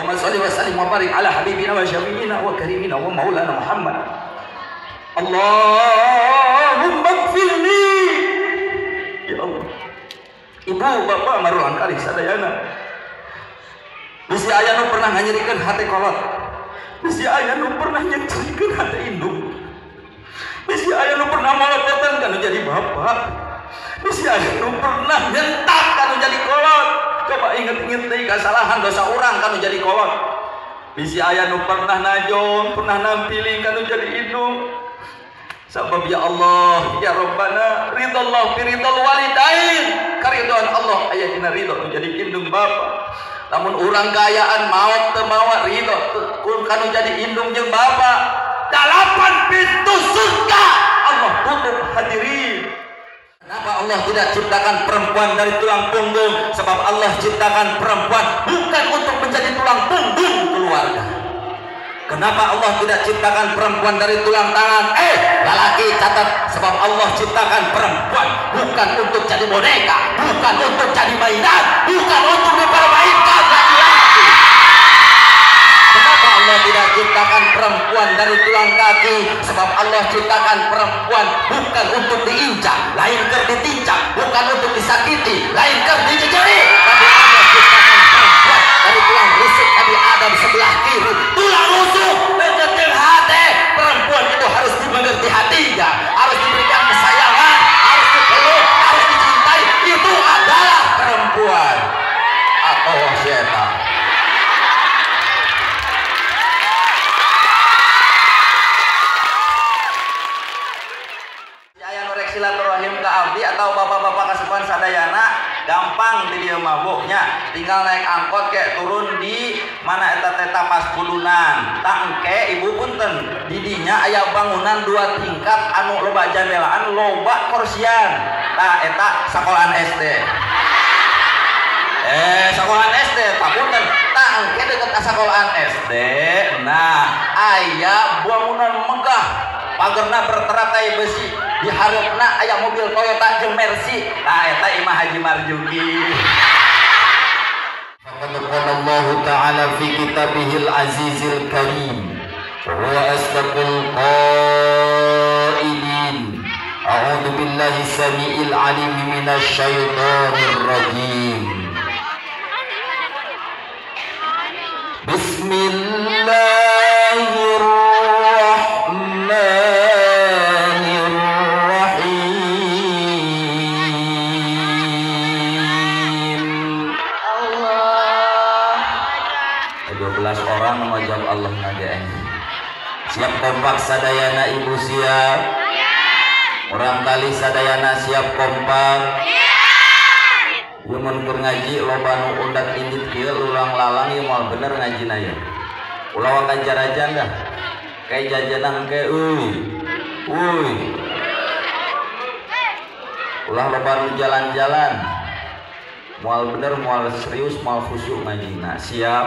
Allahumma shalli wa sallim wa barik ala habibina wa syafiina wa karimina wa maulana Muhammad. Allahumma ighfirli. Ya Allah, ibu bapak marulang kali sadayana bisi aya nu pernah nganyerikeun hate kolot, bisi aya nu pernah nyecerikeun hate induk, bisi aya nu pernah molopotan kana jadi bapak, bisi aya nu pernah nyentak kana jadi kolot. Coba inget-inget deui kesalahan dosa urang kana jadi kolot. Bisi aya nu pernah najong, pernah nampili kana jadi induk. Sabab ya Allah, ya Rabbana, ridallah fi ridal walidain. Karidhoan Allah aya dina ridho nu jadi indung bapak. Lamun urang kayaan maot teu mawa ridho kun kanu jadi indung jeung bapak. 8 pintu surga Allah tutup hadirin. Kenapa Allah tidak ciptakan perempuan dari tulang punggung? Sebab Allah ciptakan perempuan bukan untuk menjadi tulang punggung keluarga. Kenapa Allah tidak ciptakan perempuan dari tulang tangan? Lelaki catat, sebab Allah ciptakan perempuan bukan untuk jadi boneka, bukan untuk jadi mainan, bukan untuk dipermainkan laki-laki. Kenapa Allah tidak ciptakan perempuan dari tulang kaki? Sebab Allah ciptakan perempuan bukan untuk diinjak, lain keur ditincak, bukan untuk disakiti, lain keur dijejeri. Tapi Allah ciptakan perempuan dari tulang rusuk Nabi Adam sebelah kiri, tulang rusuk deketin hati. Perempuan itu harus dimengerti hatinya, harus diberikan kesayangan, harus dipeluk, harus dicintai. Itu adalah perempuan atau setan. Silaturahim ke abdi atau bapak-bapak kasupan sadayana gampang di dia mabuknya, tinggal naik angkot kayak turun di mana eta pas kulunan tangke ibu punten didinya aya bangunan 2 tingkat anu loba jandelaan loba kursian. Nah eta sekolahan SD. Sekolahan SD punten tangke deket sekolahan SD. Nah aya bangunan megah pagerna berteratai besi, di hareupeuna aya mobil Toyota jeung Mercy. Nah eta imah Haji Marjuki. Faqad qala Allah Ta'ala fi kitabihil azizil karim wa asdaqul qailin. A'udzu billahi samiil alim minasy syaithanir rajim. Bismillahirrahmanirrahim. Allah. 12 orang memajab Allah ngadain. Siap kompak sadayana ibu siap? Orang kali sadayana siap kompak? Mun keur ngaji loba nu undat indit kieu ulang lalang ieu moal bener ngajina ieu. Ulah wakan jarajan dah. Kayak jajanan ke euy. Ulah loba nu jalan-jalan. Moal bener, moal serius, moal khusyuk ngajina. Siap?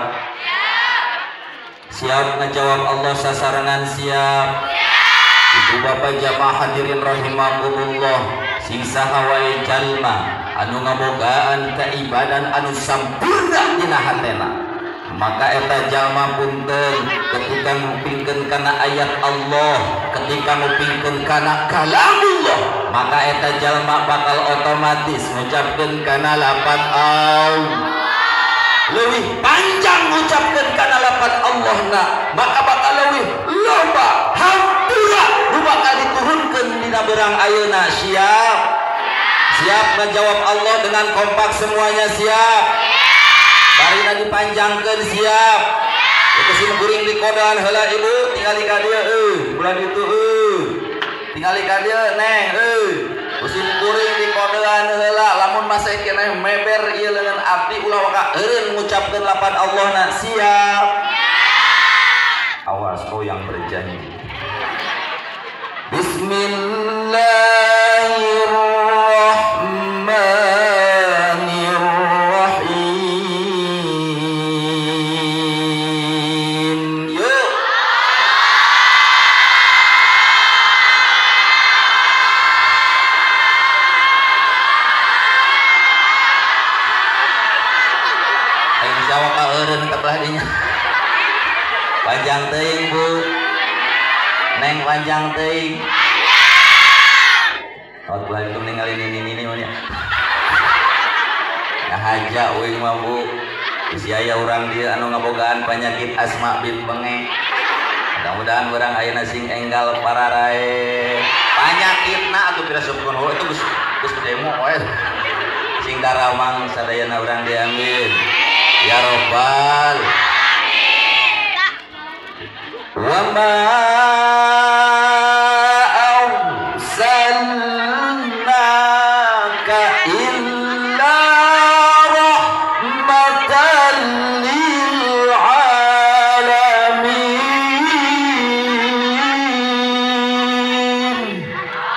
Siap ngajawab Allah sasarangan siap. Ibu bapak jamaah hadirin rahimakumullah, sing saha wae jalma anu ngabogaan keibadan anu sampurna dina hatena, maka eta jalma punten ketika ngupingkeun kana ayat Allah, ketika ngupingkeun kana kalamullah, maka eta jalma bakal otomatis ngucapkeun kana lafaz Allah. Leuwih panjang ngucapkeun kana lafaz Allahna, maka bakal leuwih loba hampura nu bakal diturunkeun dina beurang ayeuna. Siap? Siap ngejawab Allah dengan kompak semuanya. Siap? Barina dipanjangkeun. Siap? Itu sim kuring di kodan heula ibu, tingali ka dieu bulan itu tingali ka dieu neng musim kuring di kodan heula lamun masih keneh meber ieu leungeun abdi ulah waka eureun ngucapkeun lafaz Allahna. Siap? Awas kau yang berjanji. Bismillahirrahmanirrahim. Yuk. Aing jawa ka eureun ka belah dinya. Panjang teuing Bu. Neng panjang teuing. Panjang. Oh, itu ningali ini mah nya. Nah haja uing mah Bu. Geus aya urang dieu anu ngabogaan penyakit asma bint bengek. Mudah-mudahan urang ayeuna sing enggal pararae. Panyakitna atuh dirasupkeun itu geus demo we. Sing daramang sadayana urang diambil. Ya Rabbal. Wa ma arsalnaka illa rahmatan lil alamin.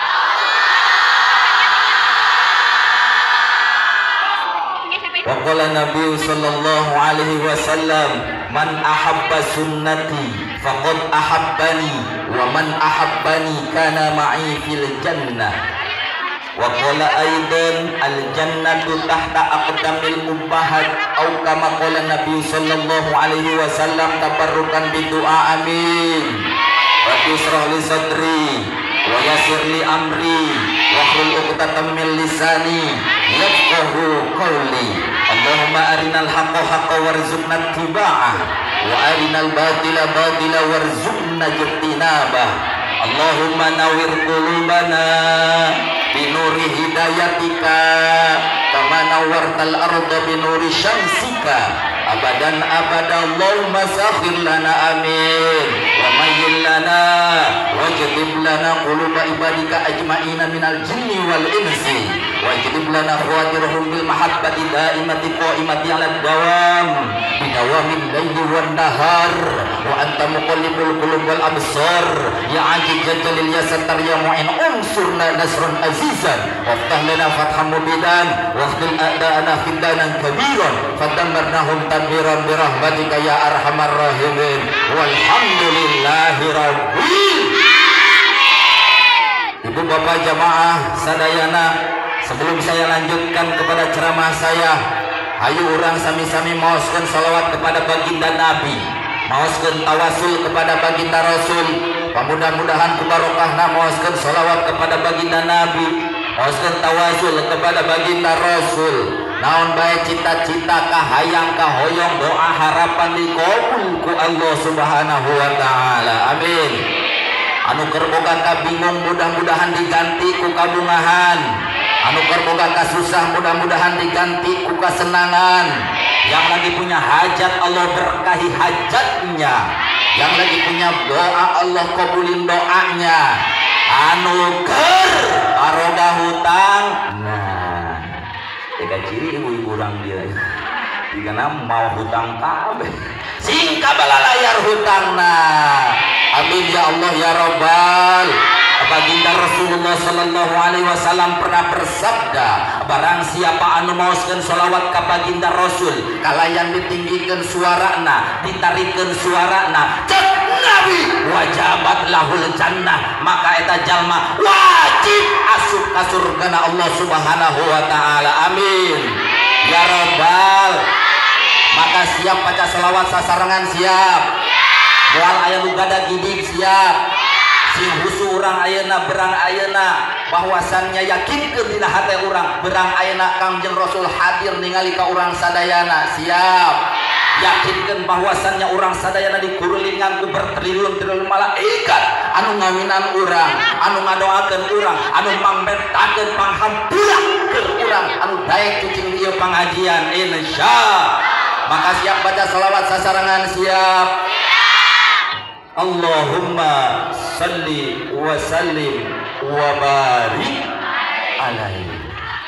Wa qala Nabi sallallahu alaihi wasallam, man ahabba sunnati faqad ahabbani wa man ahabbani kana ma'i fil jannah. Wa qala aidan al jannatu tahta aqdamil ummahat au kama qala Nabi sallallahu alaihi wasallam tabarrukan bi du'a amin. Rabbi israh li sadri wa yassir li amri wa hlul 'uqdatam min lisani yafqahu qawli. Allahumma arinal haqqa haqqan warzuqna ittiba'ah wa arinal batila batila warzuqna ijtinabah. Allahumma nawwir qulubana binuri hidayatika kama nawwartal arda binuri syamsika abadan abada. Allahumma sakhir lana amin wa mayyil lana wajib lana quluba ibadika ajma'ina minal jinni wal insi wajib lana khawatirhum bil mahabbati daimati qaimati ala dawam bidawamin layli wan nahar wa anta muqallibul qulub wal absar ya ajiz jalil ya sattar ya mu'in unsurna nasrun azizan waftah lana fatham mubidan waqtil a'da'ana fiddanan kabiran fadammarnahum tadbiran birahmatika ya arhamar rahimin walhamdulillahi rabbil. Ibu bapak jamaah sadayana, sebelum saya lanjutkan kepada ceramah saya, hayu urang sami-sami maoskeun salawat kepada baginda Nabi, maoskeun tawasul kepada baginda Rasul. Mudah-mudahan ku barokahna maoskeun salawat kepada baginda Nabi, maoskeun tawasul kepada baginda Rasul. Naon bae cita-cita kahayang kahoyong doa harapan dikabul ku Allah Subhanahu wa taala. Amin. Anu keur boga kabingung mudah-mudahan diganti ku kabungahan. Anu keur boga kasusah mudah-mudahan diganti ku kesenangan. Yang lagi punya hajat Allah berkahi hajatnya. Yang lagi punya doa Allah kabulin doanya. Anu keur aroga hutang. Nah, tega ciri ibu-ibu urang dia. Digana mau hutang kabeh. Sing kabalayar hutangna. Amin ya Allah ya Rabbal. Baginda Rasulullah sallallahu alaihi wasallam pernah bersabda, barang siapa anu maoskeun sholawat ka baginda Rasul kalayan ditinggikeun suarana, ditarikeun suarana, cek Nabi wajabat lahul jannah, maka eta jalma wajib asup ka surgana Allah Subhanahu wa taala. Amin ya Rabbal. Maka siap baca sholawat sasarangan, siap moal aya nu gada gidig, siap sing husu urang ayeuna berang ayeuna bahwasannya yakinkeun dina hate urang berang ayeuna Kangjeng Rasul hadir ningali ka urang sadayana, siap yakinkeun bahwasannya urang sadayana dikurulingan ku bertriliun-triliun malaikat anu ngawinan urang, anu ngadoakeun urang, anu mangbetakeun panghampura keur urang anu daek cicing ieu pangajian insya. Maka siap baca salawat sasarangan, siap. Allahumma salli wa sallim wa barik alaihi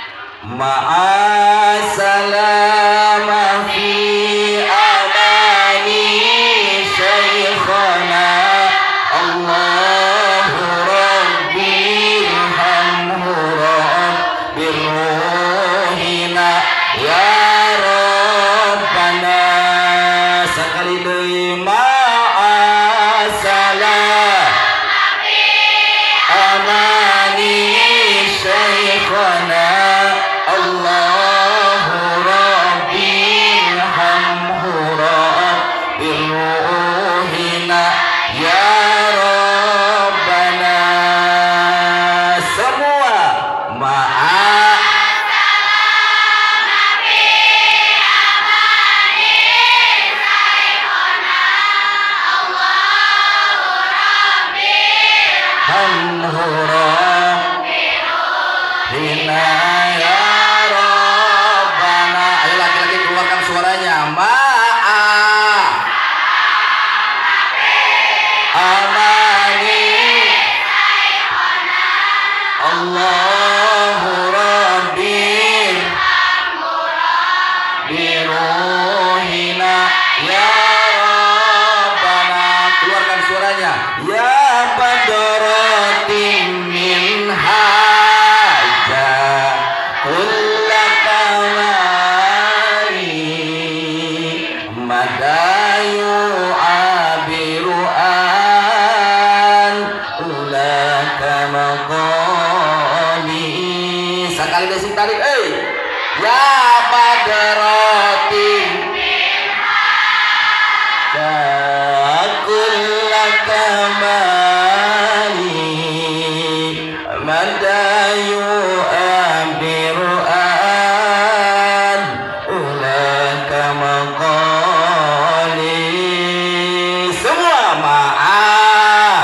ma'a salama fi amani syekhana Allahu rabbi hamhu rabbir ruhina ya Rabbana. Sekali deui amani syekhana Allahu rabbi hamhu rabbir ruhi yu'abiru an ulaka maqami. Sekali desing tali ya badrotin kullaka mali madayu abiru an ulaka maqali. Semua maaf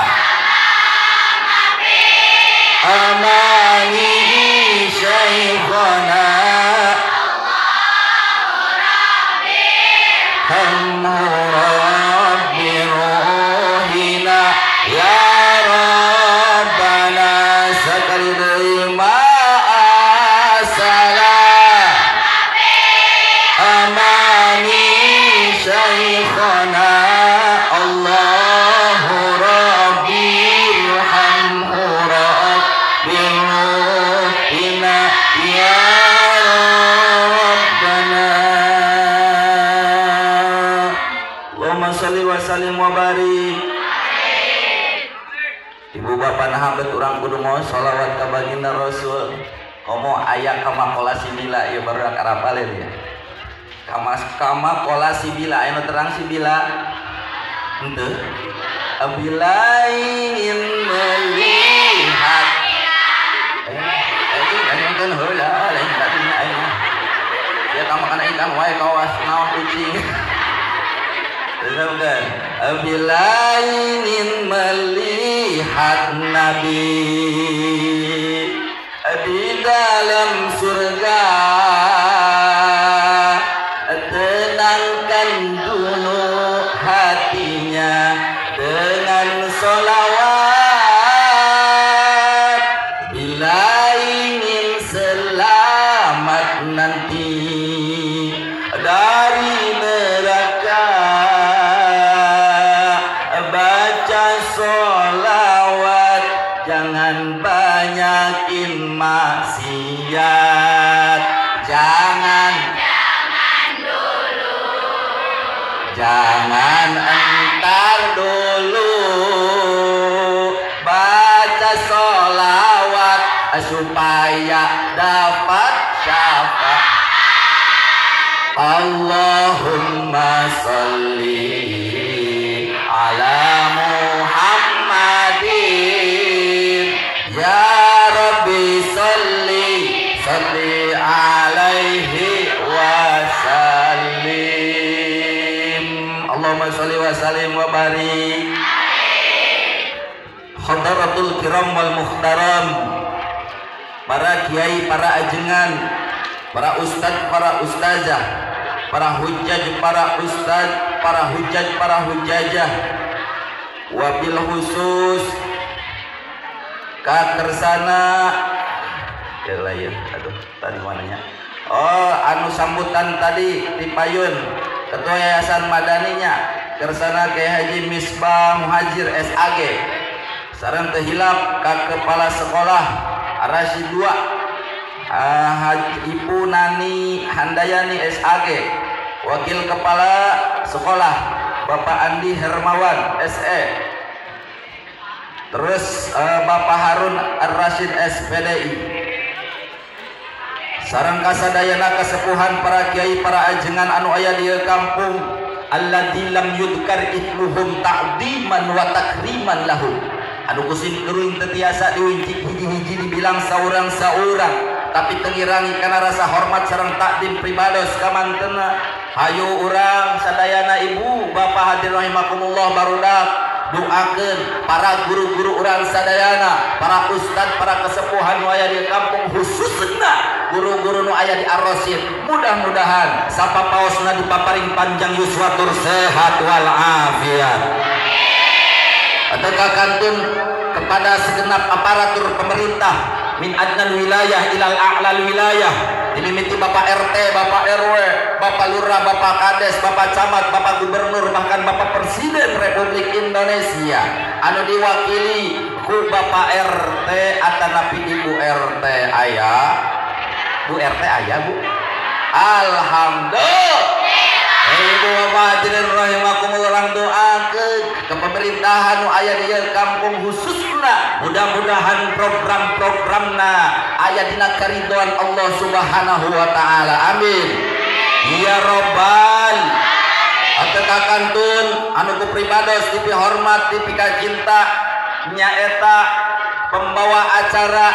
amani syekhana Rabbi ruhina ya Rabbana sekali terima salam amani syekhana Allahu Rabbi irhamhu Rabbi ruhina ya Rabbana. Allahumma sholli wa sallim wa barik. Ibu bapak nah bet urang kudu mau sholawat ka baginda Rasul. Komo aya kama kolasi bila ya baru karapalen ya. Kama kolasi bila anu terang si bila. Henteu. Abilain melihat. Kan heula lain tadi aing. Ya kama kana ikan wae kawas naon kucing. Bukan. Abilainin melihat Nabi di dalam surga, tenangkan dulu hatinya dengan sholawat. Bila ingin selamat nanti dari neraka, sholawat jangan banyakin maksiat, jangan entar dulu baca sholawat supaya dapat syafaat. Allahumma sholli ala Muhammadin ya Rabbi sholli alaihi wa sallim. Allahumma sholli wa sallim wa barik. Hadaratul kiram wal muhtaram, para kiai, para ajengan, para ustadz, para ustazah, para hujjaj, para ustadz, para hujjaj, para hujjajah, wabil khusus kakersana lain, aduh tadi mananya, anu sambutan tadi di Payun, ketua yayasan madaninya kersana Kiai Haji Misbah Muhajir SAG, sareng teu hilap ka kepala sekolah Arasyid 2 Ibu Nani Handayani SAG, wakil kepala sekolah Bapak Andi Hermawan SE, terus Bapak Harun Ar-Rasyid SPDI, sareng kasadayana kasepuhan para kiai, para ajengan anu aya di kampung alladzi lam yudkar ismuhum ta'diman wa takriman lahum, anu kusin keuring teu tiasa diuncik hiji-hiji dibilang saurang-saurang tapi tengirangi karena rasa hormat sareng takdim pribados kamantena. Hayu urang sadayana ibu bapak hadir rahimakumullah barudak doakeun para guru-guru urang sadayana, para ustad, para kesepuhan nu aya di kampung, khususna guru-guru nu aya di Ar-Rasyid, mudah-mudahan sapapaosna dipaparing panjang yuswatur sehat wal afiat. Atau kantun kepada segenap aparatur pemerintah min adnal wilayah ilal a'lal wilayah, dilimiti Bapak RT, Bapak RW, Bapak Lurah, Bapak Kades, Bapak Camat, Bapak Gubernur, bahkan Bapak Presiden Republik Indonesia anu diwakili ku Bapak RT atanapi Ibu RT aya. Bu RT aya Bu? Alhamdulillah. Ibu bapak hadirin rahimakumullah, orang doakeun ke pemerintahan nu aya di kampung khususna mudah-mudahan program-programna aya dina karidhoan Allah Subhanahu wa taala. Amin ya robbal. Atekakantun anu ku pribados tipi hormat tipi kacinta nyaeta pembawa acara.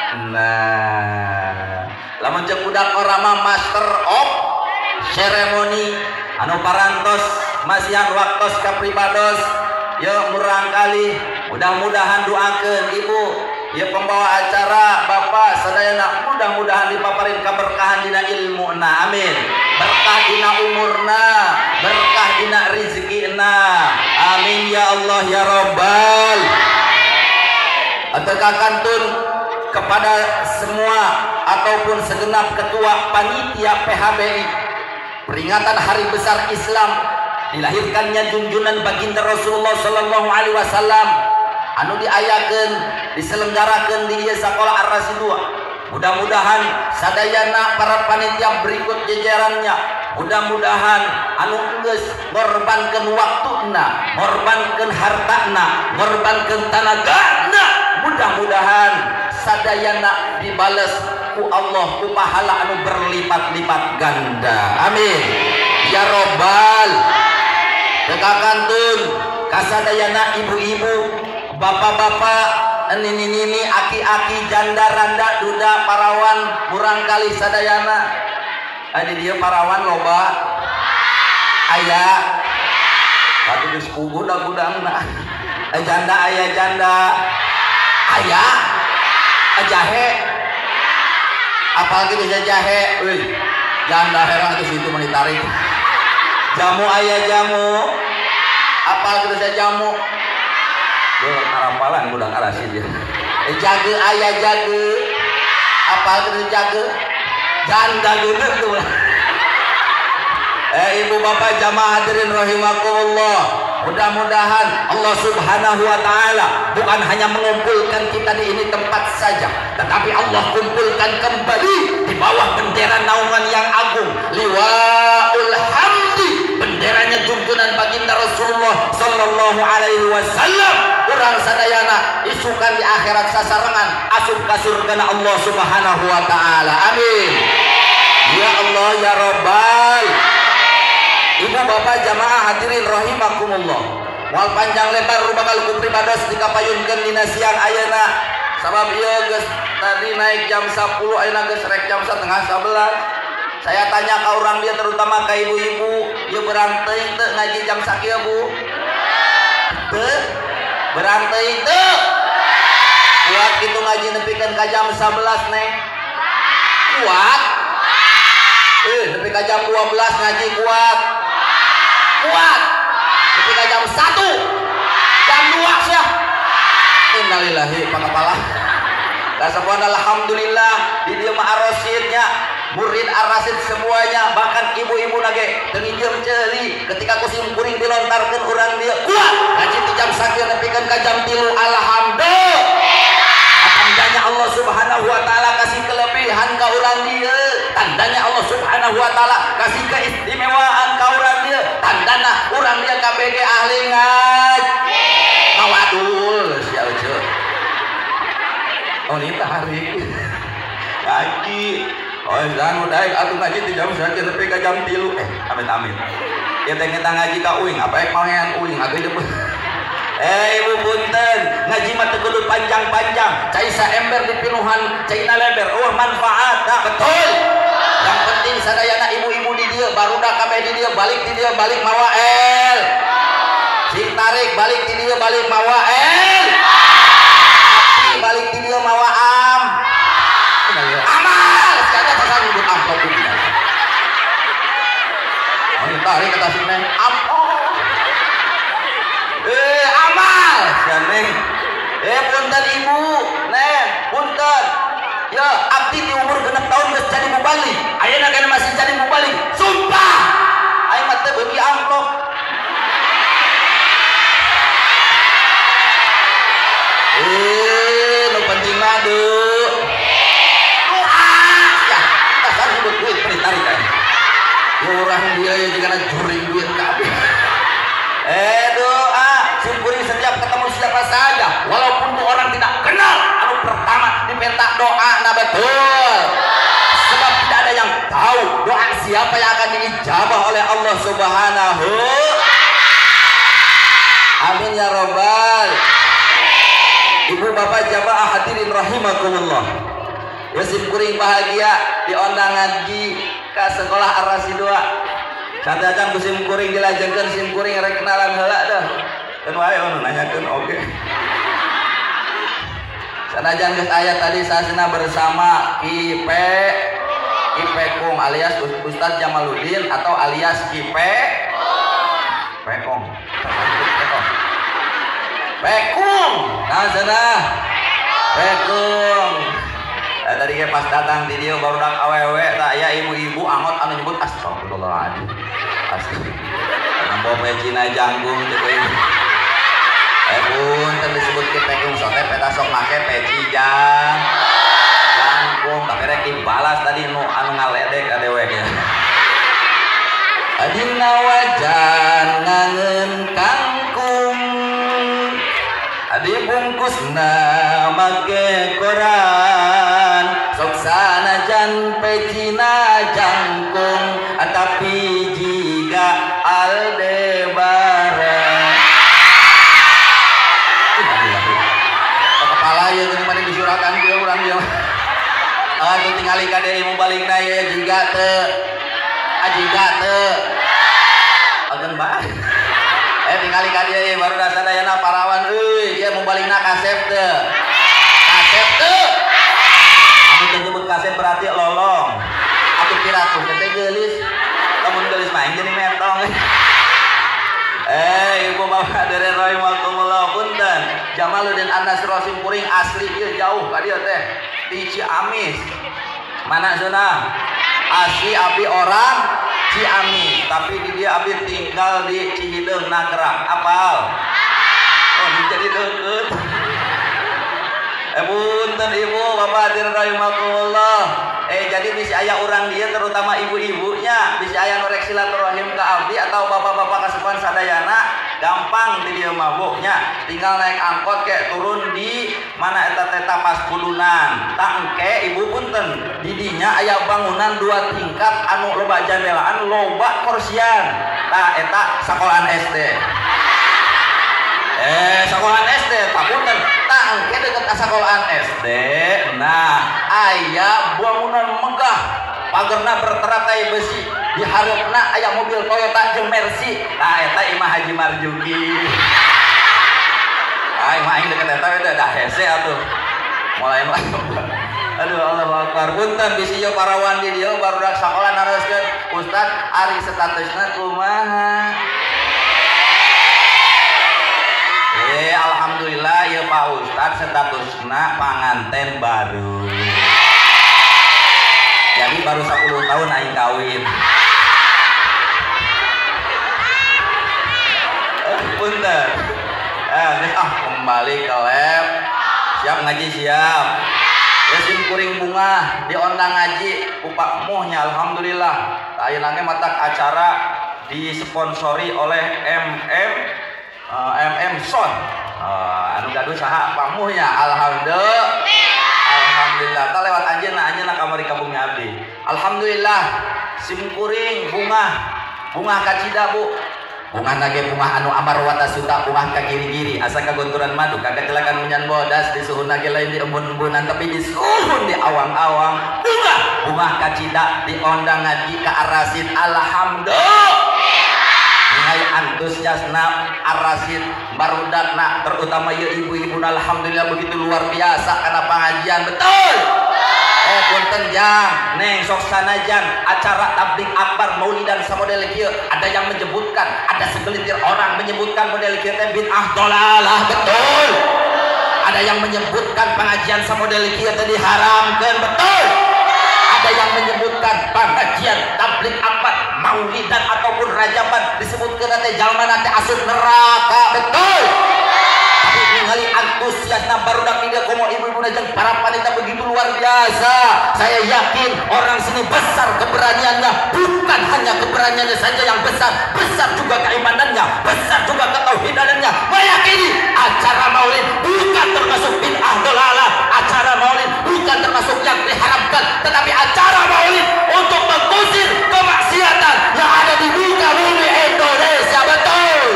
Nah, lamun ceuk budak orama master of ceremony anu parantos masihan waktos ka pribados ya murang kali mudah-mudahan doakeun ibu ya pembawa acara bapak sadayana mudah-mudahan dipaparin kaberkahan dina ilmuna. Amin. Berkah dina umurna, berkah dina rizkina. Amin ya Allah ya Rabbal. Atekakantun kepada semua ataupun segenap ketua panitia PHBI peringatan Hari Besar Islam dilahirkannya junjungan baginda Rasulullah sallallahu alaihi wasallam anu diayakeun diselenggarakeun di ieu sakola Ar-Rasidua. Mudah-mudahan sadayana para panitia berikut jajarannya mudah-mudahan anu geus ngorbankeun waktuna, ngorbankeun hartana, ngorbankeun tanagana, mudah-mudahan sadayana dibales ku Allah ku pahala anu berlipat-lipat ganda. Amin ya robbal. Dekakantun kasadayana ibu-ibu, bapak-bapak, nini-nini, aki-aki, janda, randa, duda, parawan, murang kali sadayana. Adi dia parawan loba aya satu geus kubu da gudangna. Janda aya janda aya jahe apalagi bisa jahe euy janda herang itu situ menitarik. Jamu aya jamu apalagi bisa jamu harapalan gudang arasid dia. Jage aya jage apalagi jage janda gitu tuh. Ibu bapak jamaah hadirin rahimakumullah, mudah-mudahan Allah Subhanahu wa taala bukan hanya mengumpulkan kita di ini tempat saja, tetapi Allah kumpulkan kembali di bawah bendera naungan yang agung, liwaul hamdi, benderanya junjungan baginda Rasulullah sallallahu alaihi wasallam. Urang sadayana isukan di akhirat sasarangan asup ka surgana Allah Subhanahu wa taala. Amin ya Allah ya Rabbal. Ibu bapak jamaah hadirin rahimakumullah, wal panjang lebar bakal ku pribados dikapayunkeun dina siang ayeuna sabab ieu geus tadi naik jam 10 ayeuna geus rek jam 10:30. Saya tanya ka urang dia terutama ka ibu-ibu, ieu berang teuing teu ngaji jam sakieu Bu? Teu? Berang teuing teu? Kuat kitu ngaji nepikeun ka jam 11 Neng? Kuat? Nepi ka jam 12 ngaji kuat? Kuat? Nepi ka jam 1? Jam 2 sia? Innalillahi pakapala. Kasapuan alhamdulillah di dieu mah arasidnya murid arasid semuanya, bahkan ibu-ibu nage teu nginjem ceuli ketika kusim kuring dilontarkeun urang dia kuat ngaji ti jam sakieu nepikeun ka jam 3. Alhamdulillah. Tandanya Allah Subhanahu wa taala kasih kelebihan ka urang dia, tandanya Allah Subhanahu wa taala kasih keistimewaan ka urang dia, tandana urang dia KBG ahli ngaji. Mawadul sia euceuk. Oh ini hari ngaji. Oh jangan daek atuh ngaji ti jam sakieu nepi ka jam 3. Amit-amit. Ya teh kita ngaji ka uing, apa ek mawean uing atuh deui. Ibu punten ngaji mah teu kudu panjang-panjang, cai saember dipinuhan caina leber. Oh manfaat. Nah betul. Yang penting sadayana ibu-ibu di dieu, barudak kabeh di dieu, balik di dieu, balik mawa el. Sing tarik balik di dieu, balik mawa el. Api balik di dieu mawa am. Amal. Sekarang saya nyebut amplop ini. Oh tarik kata si Neng amplop. Amal Neng. Punten ibu Neng punten ya abdi di umur 6 tahun geus jadi mubalik ayeuna kana masih jadi mubalik sumpah aing mah teu beuki amplop orang dia ya juga juring duit kabeh. Doa simkuring setiap ketemu siapa saja walaupun tuh orang tidak kenal, anu pertama diminta doa betul. Sebab tidak ada yang tahu doa siapa yang akan diijabah oleh Allah Subhanahu. Amin ya robbal. Ibu bapak jamaah hadirin rahimakumullah. Ya simkuring bahagia diundang ngaji ke sekolah Ar-Rasidua. Sadajang ku simkuring dilajengkeun simkuring rek kenalan heula dah. Kan wae anu nanyakeun oge. Sadajang geus aya tadi sasina bersama Kipekung alias Ustadz Jamaluddin atau alias Pekong. Nah sana Pekung. Tadi pas datang di dia baru dak awewe tak ya ibu-ibu angot anu nyebut astagfirullahaladzim. Nampo pecina janggung gitu ini. Pun tadi disebut Pekung sote peta sok make peci janggung tapi rek dibalas tadi anu ngaledek adewe ya. Adina wajan ngangen kangkung adi bungkusna make koran sok sanajan pecina jangkung tapi jiga Aldebaran kepala ya jeung mani disuratan ke urang dia atuh tingali ka deui mu balikna ya jiga teu agen bae tinggali ka dieu baru sadayana parawan euy ieu mu balikna kasep teu anu teu nyebut kasep berarti lolong atuh piratus teh geulis lamun geulis mah jadi mentong ibu bapak dari rahimakumullah punten Jamaluddin An-Nasr simkuring asli ieu jauh ka dieu teh di Ciamis mana zona asli abdi orang Ciamis tapi di dia abdi tinggal di Cihideung Nagrang apal jadi deket punten ibu bapak hadirin rahimakumullah jadi bisa aya orang dia terutama ibu-ibunya bisa aya norek silaturahim ke abdi atau bapak-bapak kasepuhan sadayana gampang di dia mabuknya tinggal naik angkot kayak turun di mana eta pas pulunan tangke ibu punten didinya aya bangunan 2 tingkat anu loba jandelaan loba kursian nah eta sekolahan SD sekolahan SD punten tangke deket sekolahan SD nah aya bangunan megah pagerna berteratai besi di hareupna aya mobil Toyota jeung Mercy nah eta imah Haji Marjuki imah aing deket eta udah hese atuh mulai aduh Allah Akbar punten bisi yo parawan di dieu barudak sakola naroskeun Ustad ari statusna kumaha alhamdulillah ya Pak Ustad statusna panganten baru jadi baru 10 tahun aing kawin punten kembali ke lab siap ngaji siap ya simkuring bunga diondang ngaji upak muhnya alhamdulillah ayeuna ge matak acara disponsori oleh MM Son anu gaduh saha pamuhnya alhamdulillah ta lewat anjeunna kamari ka bumi abdi alhamdulillah simkuring bunga kacida bu bunga nage bunga anu amar wata suta bunga ka giri-giri asa kagunturan madu kagak celakan munyan bodas disuhun nage lain di embun-embunan tapi disuhun di awang-awang bunga kacida diondang ngaji ka Ar-Rasid alhamdulillah ngai antusiasna Ar-Rasid barudakna terutama ya ibu-ibu alhamdulillah begitu luar biasa karena pengajian betul punten jang neng sok sanajan acara tablik akbar maulidan samodel kieu ada yang menyebutkan ada segelintir orang menyebutkan model kieu teh bid'ah dolalah betul ada yang menyebutkan pengajian samodel kieu teh diharamkeun betul ada yang menyebutkan pengajian tablik akbar maulidan ataupun rajaban disebutkeun teh jalmana teh asup neraka betul tapi ningali antusiasna barudak dia komo ibu-ibu najang para panitia begitu luar biasa. Saya yakin orang sini besar keberaniannya, bukan hanya keberaniannya saja yang besar, besar juga keimanannya, besar juga ketauhidannya. Meyakini acara maulid bukan termasuk bid'ah dolalah, acara maulid bukan termasuk yang diharamkan, tetapi acara maulid untuk mengusir kemaksiatan yang ada di muka bumi Indonesia. Betul.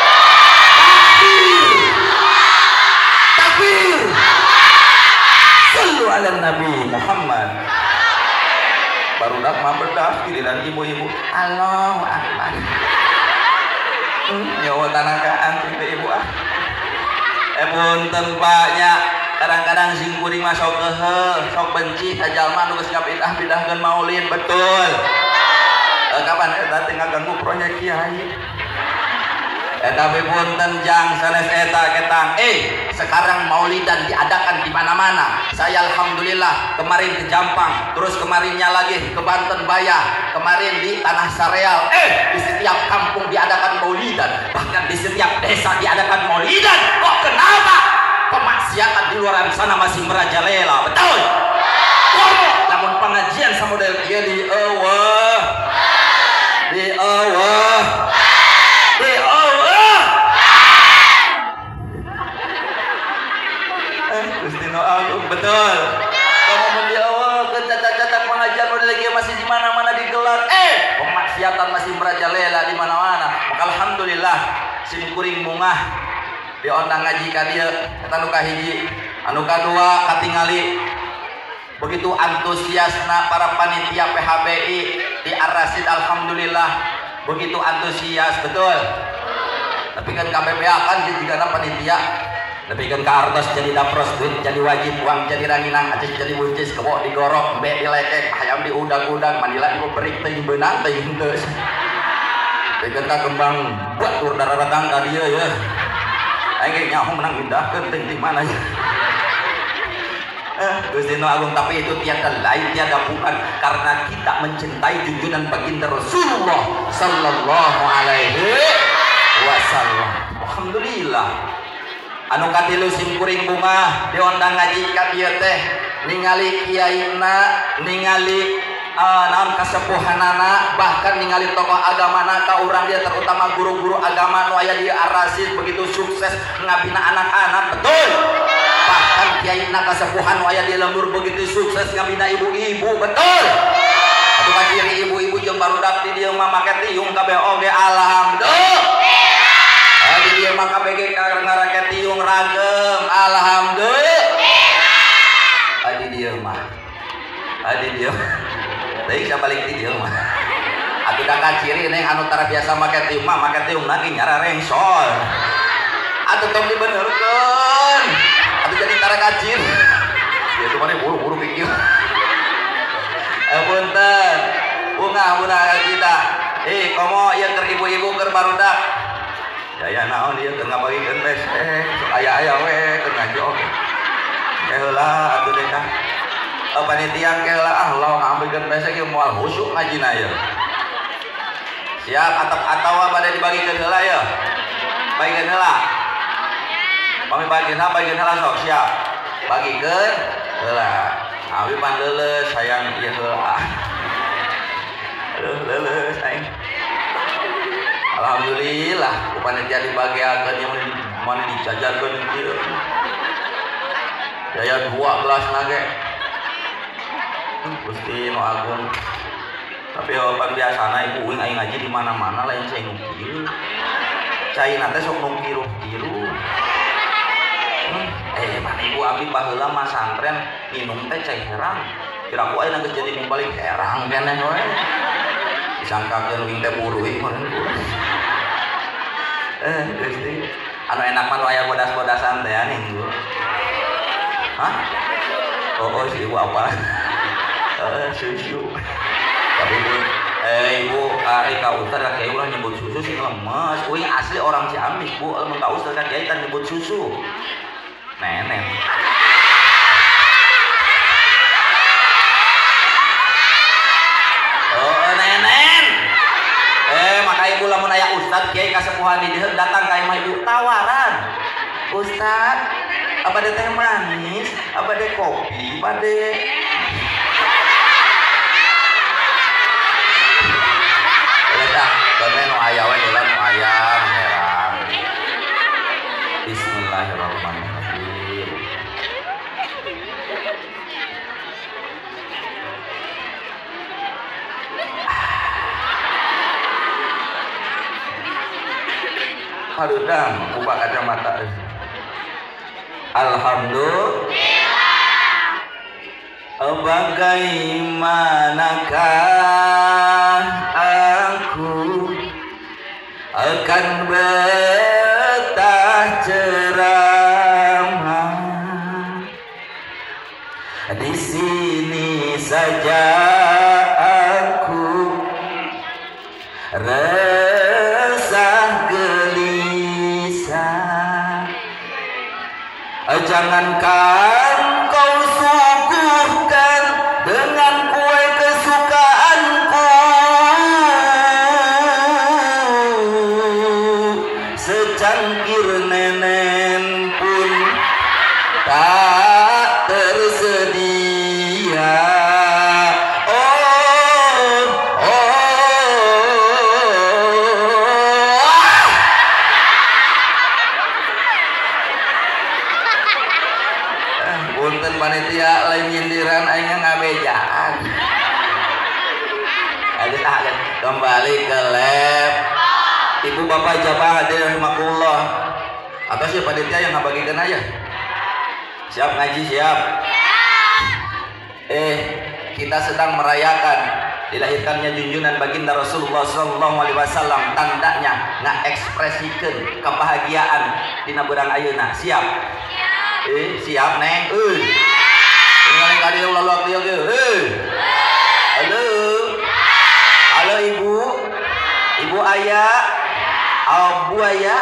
Takbir. Sallu ala Nabi Muhammad. Baru dak mah bedah giliran ibu-ibu. Allahu Akbar. Nyawa tanagaan ibu ah. Punten paknya. Kadang-kadang sing kuring mah sok sok benci ka jalma nu geus ngabidah-bidahkeun maulid. Betul. Kapan eta teh ngaganggu proyek kiai. Eta punten jang sanes eta ketang. Sekarang maulidan diadakan di mana-mana. Saya alhamdulillah kemarin ke Jampang, terus kemarinnya lagi ke Banten Baya, kemarin di Tanah Sareal. Di setiap kampung diadakan maulidan, bahkan di setiap desa diadakan maulidan. Kok kenapa? Kemaksiatan di luar sana masih merajalela. Betul. Namun pengajian sama model dia di Allah, di Allah, di Allah. Gustino Agung. Betul. Kamu di Allah kecacat-cacat pengajian model dia masih di mana-mana digelar. Kemaksiatan masih merajalela di mana-mana. Maka alhamdulillah sini kuring mungah diondang ngaji ka dieu eta nu kahiji. Anu kadua katingali begitu antusiasna para panitia PHBI di Ar-Rasyid, alhamdulillah begitu antusias. Betul. Tapi kan KPPA kan jigana panitia, tapi kan kartos jadi dapros duit jadi wajib, uang jadi ranginang, acis jadi buncis, kebo digorok, be dilekek, ayam diudang-udang, manila diberik teuing beunang teuing geus. Tapi kan kembang batur dararatang ka dieu ya. Aing nyaho menang mindahkeun teuing di mana ya. Gusti Agung, tapi itu tiada lain tiada bukan karena kita mencintai junjungan baginda Rasulullah sallallahu alaihi wasallam. Alhamdulillah. Anu katilu sim kuring bunga diondang ngaji ka dieu teh ningali kiaina, ningali naon kasepuhanana, bahkan ningali tokoh agamana ka urang dia, terutama guru-guru agama nu aya di Ar-Rasyid begitu sukses ngabina anak-anak. Betul. Bahkan kiaina kasepuhan nu aya di lembur begitu sukses ngabina ibu-ibu. Betul. Atuh kaciri ibu-ibu jeung barudak di dieu mah make tiung kabeh oge. Alhamdulillah. Di dieu mah kabeh ge ngarake tiung ragem. Alhamdulillah. Di dieu mah. Di dieu. Teuing sabalik di dieu mah. Atuh da kaciri neng anu tara biasa make tiung mah make tiung lagi nyara rengsol. Atuh tong dibenerkeun. Atuh jadi tara kacir. Ya tuh mane buru-buru pikir. Punten. Bunga kita. Komo ieu keur ibu-ibu keur barudak. Daya naon ieu keur ngabagikeun bes. Aya-aya we keur ngaji oge. Heula atuh teh kah. Panitia keula Allah ngambikeun bes ge moal husuk ngajina ieu. Siap atawa bade dibagikeun heula ya. Bagikeun heula. Pami bagikeun heula sok siap. Bagikeun heula. Abi pandeuleus sayang ieu heula. Aduh leuleus aing. Alhamdulillah ku panitia dibagiakeun yang mana dijajarkeun ieu. Daya 12 lagi. Gusti nu Agung. Tapi pan biasana ibu uing aing ngaji di mana-mana lain saya nungkiru. Cai nate sok nungkiru. Mana ibu abi baheula mah santren minum teh cai herang. Kira ku ayeuna geus jadi nimbalik herang keneh we. Disangkakeun uing teh buruy meureun ku. Gusti anu enak mah nu aya bodas-bodasan teh ning Bu. Hah? Oh si ibu apa? Susu. Tapi ibu ari ka Ustaz ka kiai ulah nyebut susu sih lemes. Uing asli orang Ciamis Bu, mun ka Ustaz ka kiai tan nyebut susu. Nenen. Oh nenen. Maka ibu lamun aya Ustaz kiai kasepuhan di dieu datang ka imah ibu tawaran. Ustaz, abade teh manis, abade kopi, abade dah, karena nu aya we heula nu ayam heran. Bismillahirrahmanirrahim. Aduh dang, buka kacamata. Alhamdulillah. Bagaimanakah aku akan betah ceramah di sini saja aku resah gelisah. Jangankan kau suguhkan dengan kue kesukaanku, secangkir nenen pun tak tersedia. Punten panitia lain nyindiran aing ngabejaan. Kembali ke lab. Ibu bapak jamaah hadirin rahimakumullah. Atau si panitia yang ngabagikan aja. Siap ngaji siap. Kita sedang merayakan dilahirkannya junjungan baginda Rasulullah SAW. Tandanya ngaekspresikan kebahagiaan dina beurang ayeuna. Siap? Siap neng. Ningali ka dieu lalu aktieu ge. Halo. Halo ibu. Ibu aya. Abu aya.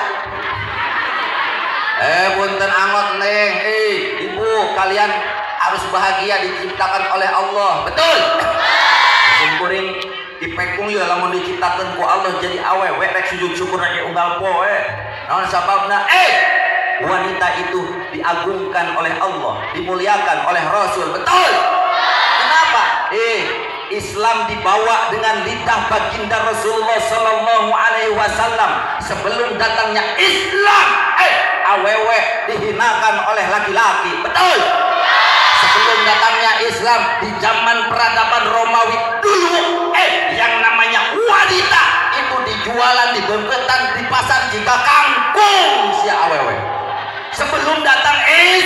Punten angot neng. Ibu kalian harus bahagia diciptakan oleh Allah. Betul? Kuring dipekung ya lamun diciptakeun ku Allah jadi awewe rek sujud syukur rek unggal poe. Naon sababna? Wanita itu diagungkan oleh Allah, dimuliakan oleh Rasul. Betul? Kenapa? Islam dibawa dengan lidah baginda Rasulullah Sallallahu Alaihi Wasallam. Sebelum datangnya Islam, awewe dihinakan oleh laki-laki. Betul? Sebelum datangnya Islam di zaman peradaban Romawi dulu, yang namanya wanita itu dijualan, dibengketan di pasar jika kangkung si awewe. Sebelum datang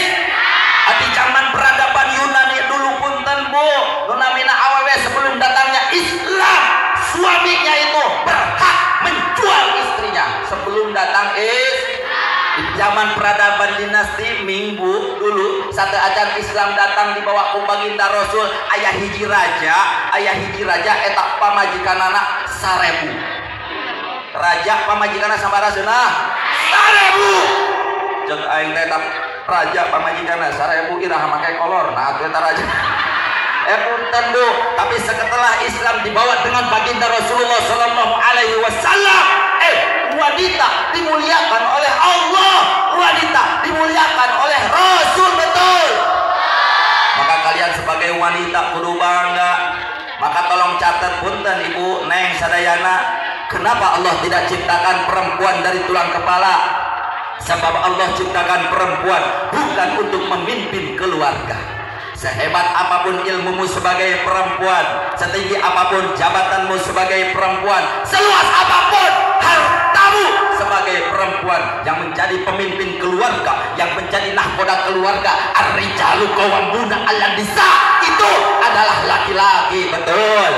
di zaman peradaban Yunani dulu punten bu, nunamina awewe sebelum datangnya Islam, suaminya itu berhak menjual istrinya. Sebelum datang di zaman peradaban dinasti Minggu dulu, satu ajan Islam datang dibawa ku baginda Rasul, ayah hiji raja eta pamajikanana 1000. Raja pamajikanana sabaraha seunah? 1000. Jeung aing teh raja pamajikanna 1000 iraha make kolor. Nah atuh eta raja. Punten Bu, tapi setelah Islam dibawa dengan baginda Rasulullah Sallallahu Alaihi Wasallam, wanita dimuliakan oleh Allah, wanita dimuliakan oleh Rasul. Betul? Maka kalian sebagai wanita kudu bangga. Maka tolong catat punten ibu neng sadayana, kenapa Allah tidak ciptakan perempuan dari tulang kepala? Sebab Allah ciptakan perempuan bukan untuk memimpin keluarga. Sehebat apapun ilmumu sebagai perempuan, setinggi apapun jabatanmu sebagai perempuan, seluas apapun hartamu sebagai perempuan, yang menjadi pemimpin keluarga, yang menjadi nahkoda keluarga, ar-rijalu qawwamuna 'alan nisa, itu adalah laki-laki. Betul?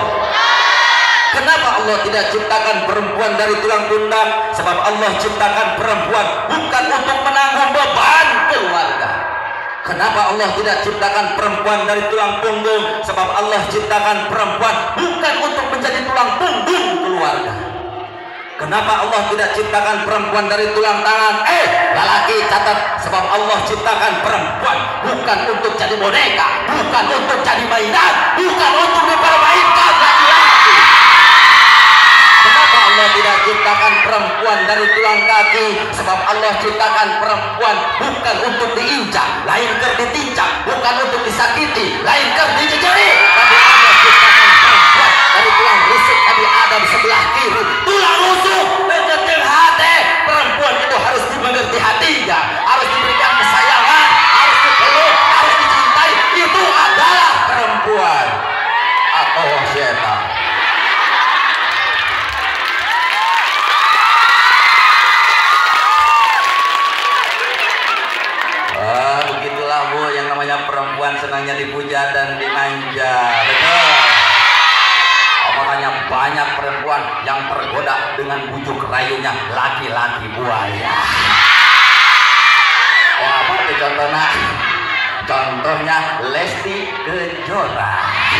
Kenapa Allah tidak ciptakan perempuan dari tulang pundak? Sebab Allah ciptakan perempuan bukan untuk menanggung beban keluarga. Kenapa Allah tidak ciptakan perempuan dari tulang punggung? Sebab Allah ciptakan perempuan bukan untuk menjadi tulang punggung keluarga. Kenapa Allah tidak ciptakan perempuan dari tulang tangan? Lelaki catat, sebab Allah ciptakan perempuan bukan untuk jadi boneka, bukan untuk jadi mainan, bukan untuk dipermainkan laki-laki. Kenapa Allah Allah tidak ciptakan perempuan dari tulang kaki, sebab Allah ciptakan perempuan bukan untuk diinjak, lain ker ditincak, bukan untuk disakiti, lain ker dijejeri, tapi Allah ciptakan perempuan dari tulang rusuk Nabi Adam sebelah kiri, tulang rusuk deketin hati. Perempuan itu harus dimengerti hatinya, harus diberikan kesayangan, harus dipeluk, harus dicintai. Itu adalah perempuan atau setan. Begitulah Bu, yang namanya perempuan senangnya dipuja dan dimanja, betul. Makanya banyak perempuan yang tergoda dengan bujuk rayunya laki-laki buaya. Oh, apa itu contohnya? Contohnya Lesti Kejora.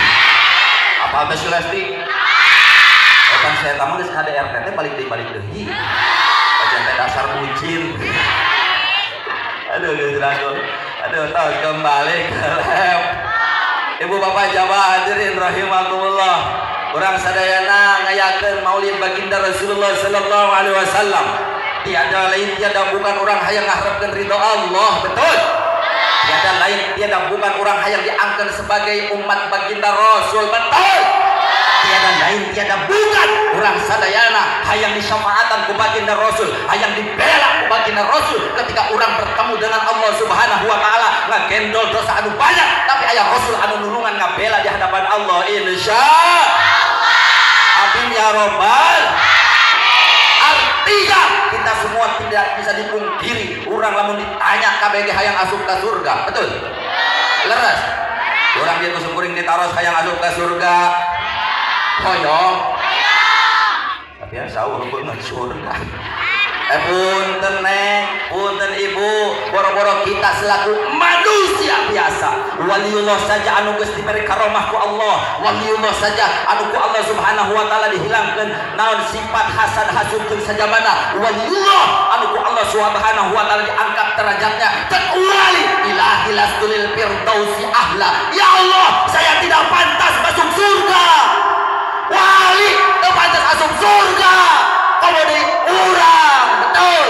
Apa itu si Lesti? Kan saya tamu geus KDRT balik deui. Ajan teh dasar bucin. Aduh geus aduh tos kembali ke lab. Ibu bapak jamaah hadirin rahimakumullah. Urang sadayana ngayakeun maulid baginda Rasulullah sallallahu alaihi wasallam. Tiada lain tiada bukan orang hayang ngharepkeun ridho Allah, betul. Tiada lain tiada bukan orang hayang diangkat sebagai umat baginda Rasul, betul. Tiada lain tiada bukan orang sadayana hayang disyafaatan ku baginda Rasul, hayang dibela ku baginda Rasul ketika orang bertemu dengan Allah Subhanahu wa taala ngagendol dosa anu banyak, tapi aya Rasul anu nulungan ngabela di hadapan Allah insyaallah. Amin ya robbal. Artinya kita semua tidak bisa dipungkiri, orang lamun ditanya KBG hayang asup ke surga, betul? Leres. Orang dia kuring ditaros hayang asup ke surga. Hoyong. Tapi ya sauh beungeut surga. Punten neng, punten ibu, boro-boro kita selaku manusia biasa. Waliullah saja anu geus diberi karomah ku Allah, waliullah saja anu ku Allah Subhanahu wa taala dihilangkeun naon sifat hasad hasud jeung sajabana. Waliullah anu ku Allah Subhanahu wa taala diangkat derajatnya. Wali ilahi lasdulil firdausi ahla. Ya Allah, saya tidak pantas masuk surga. Wali tidak pantas masuk surga. Kamu di urang, betul.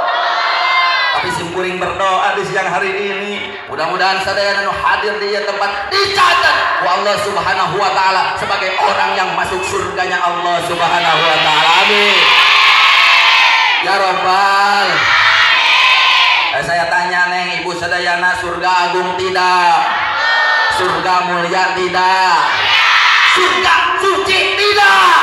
Tapi simkuring berdoa di siang hari ini, mudah-mudahan sadayana nu hadir di tempat dicatat ku Allah Subhanahu wa taala sebagai orang yang masuk surganya Allah Subhanahu wa taala. Amin. Ya Rabbal. Saya tanya neng ibu sadayana, surga agung tidak? Surga mulia tidak? Surga suci tidak?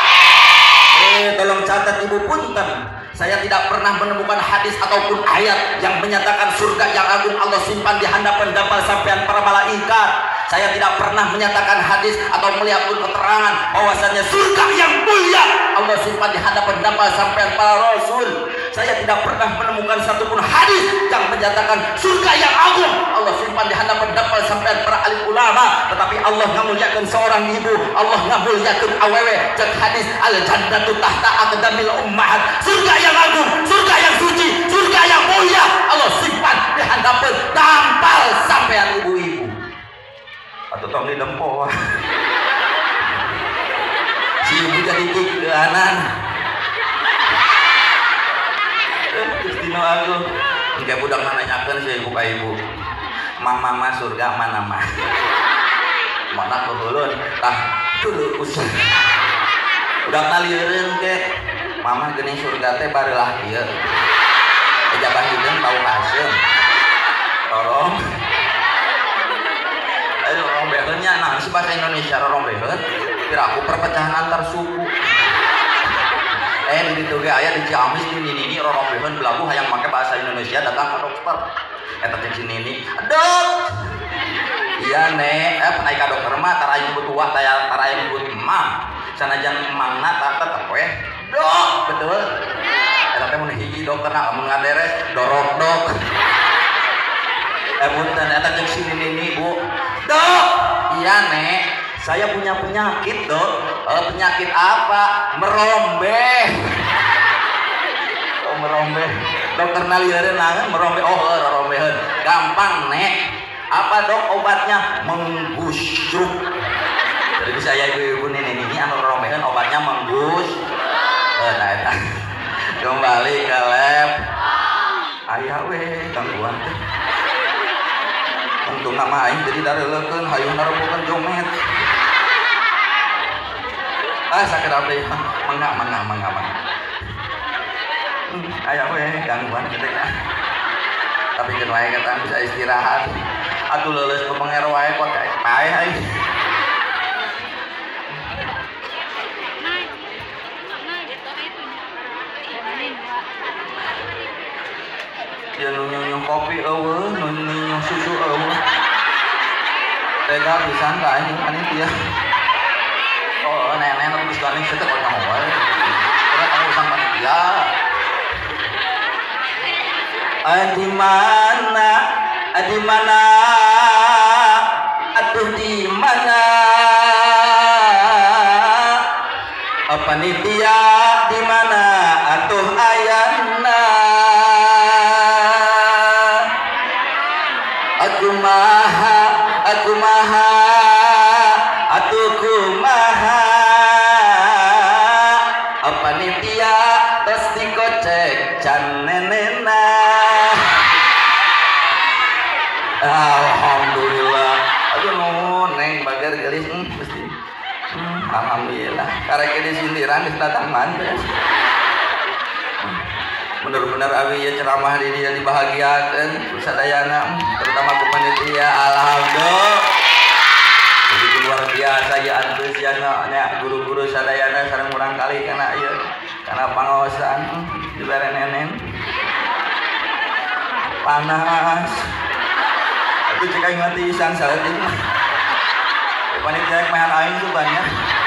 Tolong catat ibu punten, saya tidak pernah menemukan hadis ataupun ayat yang menyatakan surga yang agung Allah simpan di hadapan dapal sampean para malaikat. Saya tidak pernah menyatakan hadis atau melihat pun keterangan bahwasanya surga yang mulia Allah simpan di hadapan dapal sampean para rasul. Saya tidak pernah menemukan satupun hadis yang menyatakan surga yang agung Allah simpan di hadapan dapal sampean para alim ulama. Tetapi Allah ngamuliakeun seorang ibu, Allah ngamuliakeun awewe jeung hadis al jannatu tahta aqdamil ummahat. Surga yang agung, surga yang suci, surga yang mulia Allah simpan di hadapan dapal sampean ibu-ibu. Atau tong di dempo. Si ibu jadi kikeuanan. Dino aku engke budak nanyakeun si ibu ka ibu. Mama surga mana mah? Mana keulun? Tah tuluy usah. Budak naliereun ke mama geuning surga teh barelah ieu. Ejabah hideung bau asem. Tolong. Ayo rombeheun nya naon sih bahasa Indonesia rombeheun? Kira aku perpecahan antar suku. Di ditu ge aya di Ciamis di nini rombeheun belagu hayang make bahasa Indonesia datang ke dokter. Eta teh nini. Dok. Iya nek, naik ka dokter mah tara ibu tua tara ibu emang. Sanajan emangna tetep we. Dok, betul. Eta teh mun hiji dokter mun ngaberes dorok dok. Punten eta jeung si nini Bu. Dok. Iya nek. Saya punya penyakit dok. Penyakit apa? Merombeh. Oh merombeh. Dokter naliereun nangan merombeh. Oh rombeheun. Gampang nek. Apa dok obatnya? Menggusuk. Jadi saya ibu-ibu ini anu rombeheun obatnya menggusuk. Nah eta kembali ke lab aya we gangguan teh untuk nama aing jadi dareulekeun hayang narebokeun jomet sakit abdi mangga aya we gangguan gede tapi kan wae kata bisa istirahat atuh leuleus pemenger wae kok kae aing ya nyong kopi eueuh nyong susu eueuh tega pisan ka anjing panitia oh nenek geus gandeng teh kok nyaho wae ora tahu sang panitia di mana atuh di mana panitia di mana atuh ayana aku maha atuh kumaha panitia tos dikocek can nenena. Alhamdulillah aduh nuhun neng bager gelis mesti alhamdulillah karek di sindiran geus datang mantes bener-bener abi ya ceramah di dia dibahagiakeun sadayana terutama ku panitia alhamdulillah jadi luar biasa ya antusiasna nya guru-guru sadayana sareng urang kali kana ieu kana pangaosan dibere nenen panas aku cek aing mati isang salat itu panitia main aing tuh banyak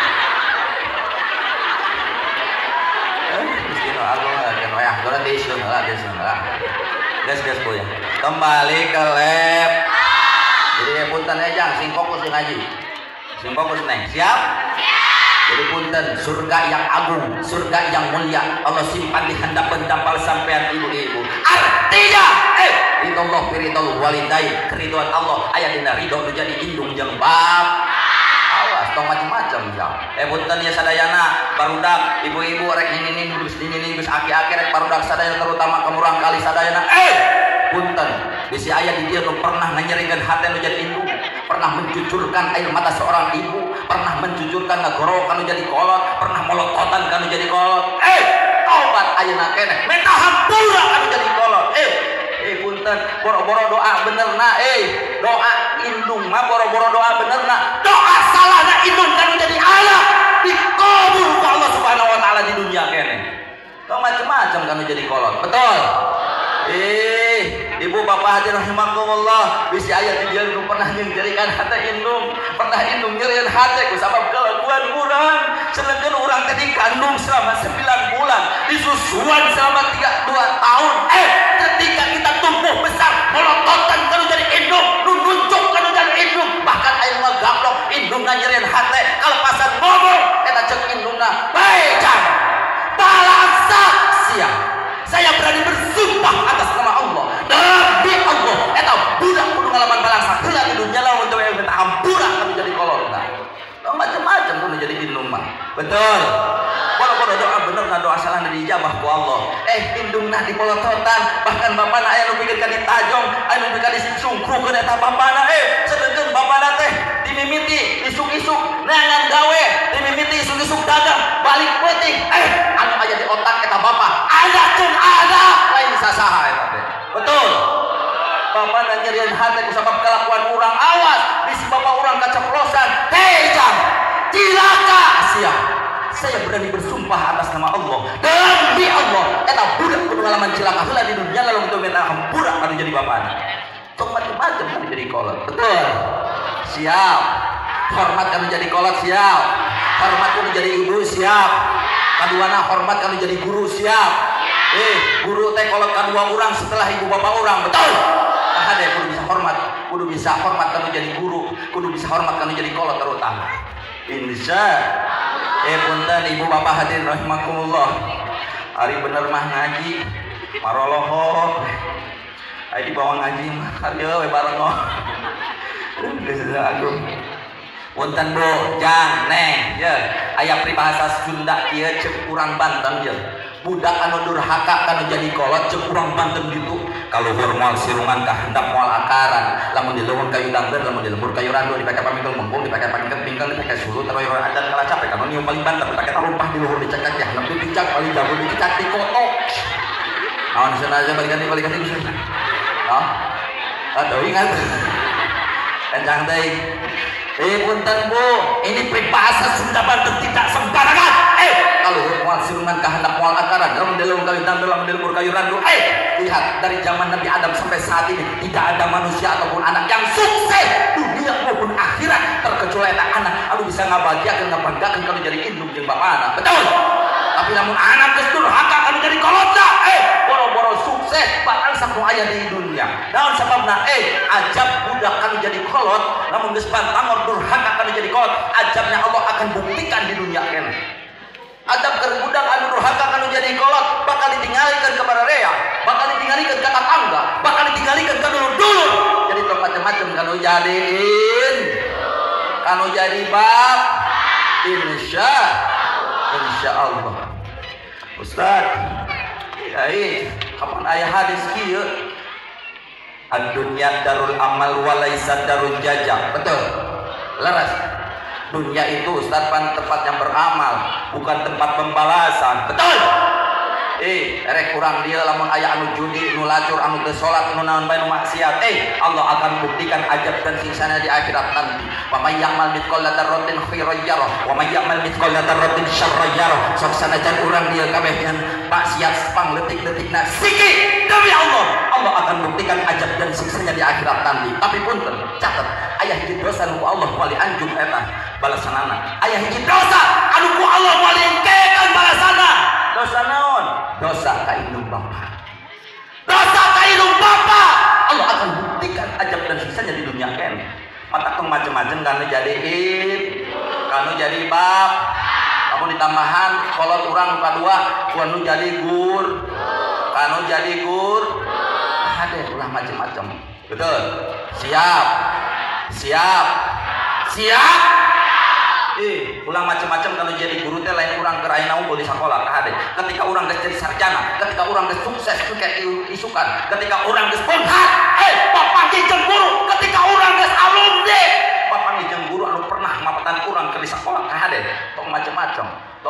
miskin aku kan wayah dora desun lah gas boy kembali ke lab jadi punten ejang sing fokus ngaji sing fokus neng siap jadi punten surga yang agung surga yang mulia Allah simpan di handap pendampal sampean ibu-ibu artinya ridho firidul walidain keriduan Allah aya dina ridho jadi indung jeung bab awas tong macam-macam ya punten ya sadayana barudak ibu-ibu rek ini geus aki-aki rek barudak sadayana terutama kemurang kali sadayana punten bisi aya di dieu nu pernah nganyerikeun hate nu jadi indung pernah mencucurkan air mata seorang ibu pernah mencucurkan ngagorokan nu jadi kolot pernah molototan kan nu jadi kolot tobat ayeuna keneh minta hampura kan jadi kolot punten boro-boro doa benerna doa indung mah boro-boro doa benerna doa salahna indung kan jadi ayah dikabul ku Allah Subhanahu wa taala di dunia keneh tong macam-macam kan jadi kolot betul ibu bapak hadirin rahimakumullah bisi aya di dieu nu pernah nyengkerikan hate indung pernah indung nyeureun hate ku sabab kelakuan urang sedengkeun urang teh dikandung selama 9 bulan disusuan selama 2 tahun ketika kita tumbuh besar molototan kalau jadi indung nu nunjuk kalau jadi indung bahkan aya ngagablok indung nyeureun hate kalepasan ngomong eta ceuk indungna bae can balaksa sia saya berani bersumpah atas nama Allah demi Allah eta budak kudu ngalaman balangsa heula di dunya lamun teu minta hampura kamu jadi kolot macam-macam kudu jadi indung mah betul boro-boro doa bener na doa salah dijabah ku Allah indungna dipolototan bahkan bapana aya nu pikeun ka ditajong aya nu pikeun ka disungkrukeun eta bapana sedengkeun bapana teh dimimiti isuk-isuk neangan gawe dimimiti isuk-isuk dagang balik peuting anu aya di otak eta bapa ada jeung ada lain sasaha eta teh betul bapana nyerieun hate ku sabab kelakuan urang awas bisi bapa urang kaceplosan jang cilaka sia saya berani bersumpah atas nama Allah demi Allah eta budak kudu ngalaman cilaka heula di dunia lalu teu minta hampura anu jadi bapana tong macam-macam kan jadi kolot betul siap hormat kan jadi kolot siap hormat kan jadi ibu siap kaduana hormat kan jadi guru siap guru teh kolot kadua urang setelah ibu bapak urang betul ada kudu bisa hormat kan jadi guru kudu bisa hormat kan jadi kolot terutama insya punten ibu bapak hadirin rahimakumullah hari bener mah ngaji maroloho di bawah ngaji mah karya we bareng geus agung Punten Bu, jang, neng, ya, aya peribahasa Sunda kieu ceuk urang Banten ya. Budak anu durhaka kanu jadi kolot ceuk urang Banten gitu. Kaluhur moal sirungan kahandap moal akaran. Lamun diluhur kayu dangder, lamun dilembur kayu randu, dipake pamingkel mengkung, dipake pangket pingkel, dipake sulu, taroy adan kala capek kanu nyium paling banter, dipake tarumpah diluhur dicekak ya, handap dicak paling jago dicekak di kotok. Naon cenah aja balikan di sana. Noh. Aduh ingat. Kencang deui. Punten Bu, ini peribahasa Sunda Banten tidak sembarangan. Kalau moal sirungan kahandap moal akaran, lamun dileuweung kayu dangdul, lamun dilembur kayu randu. Lihat dari zaman Nabi Adam sampai saat ini tidak ada manusia ataupun anak yang sukses dunia maupun akhirat terkecuali eta anak anu bisa ngabahagiakeun ngabanggakeun kalau jadi induk jeung bapana. Betul. Tapi namun anak geus durhaka kalau jadi kolotna, boro-boro sukses bakal saku aya di dunia. Naon sababna? Ajab budak kalau jadi kolot, namun geus pantangor durhaka kalau jadi kolot, ajabnya Allah akan buktikan di dunia keneh. Adab keur budak anu durhaka kalau jadi kolot bakal ditinggalikeun ke bararea, bakal ditinggalikeun ke tetangga, bakal ditinggalikeun ke dulur-dulur. Jadi tong macam-macam kanu jadiin, kanu jadi bab insya Allah. Ustaz, kapan ayah hadis kieu? Ad-dunya darul amal wa laisa darul jajak. Betul. Laras. Dunia itu Ustaz tempat yang beramal, bukan tempat pembalasan. Betul. Erek kurang dia lamun aya anu judi, anu lacur, anu teu salat, anu naon bae nu maksiat. Allah akan buktikan ajab dan siksana di akhirat nanti. Wa may ya'mal mithqala dzarratin khairan yarah, wa may ya'mal mithqala dzarratin syarran yarah. Sok sanajan urang dia kabeh yang maksiat pangletik-letikna siki demi Allah, Allah akan buktikan ajab dan siksanya di akhirat nanti. Tapi punten, catet, aya hiji dosa nu Allah wali anjum eta balasanana. Aya hiji dosa anu ku Allah wali engkeun balasana. Dosa naon? Dosa ka indung bapa. Dosa ka indung bapa. Allah akan buktikan ajab dan siksanya di dunia keneh. Mata tong macem-macem kanu jadiin, kanu jadi bab. Kamu ditambahan kolot urang kadua, kanu jadi gur. Kanu jadi gur. Ada ulah macem-macem. Betul. Siap. Siap. Siap. Ulang macam-macam kalau jadi guru teh lain urang keur ayeuna unggul di sakola ka hade. Ketika urang geus jadi sarjana, ketika urang geus sukses kayak isukan, ketika urang geus ponhat, papanggih jeung guru. Ketika urang geus alumni, papanggih jeung guru anu pernah mapatan urang keur di sakola ka hade. Tong macam-macam,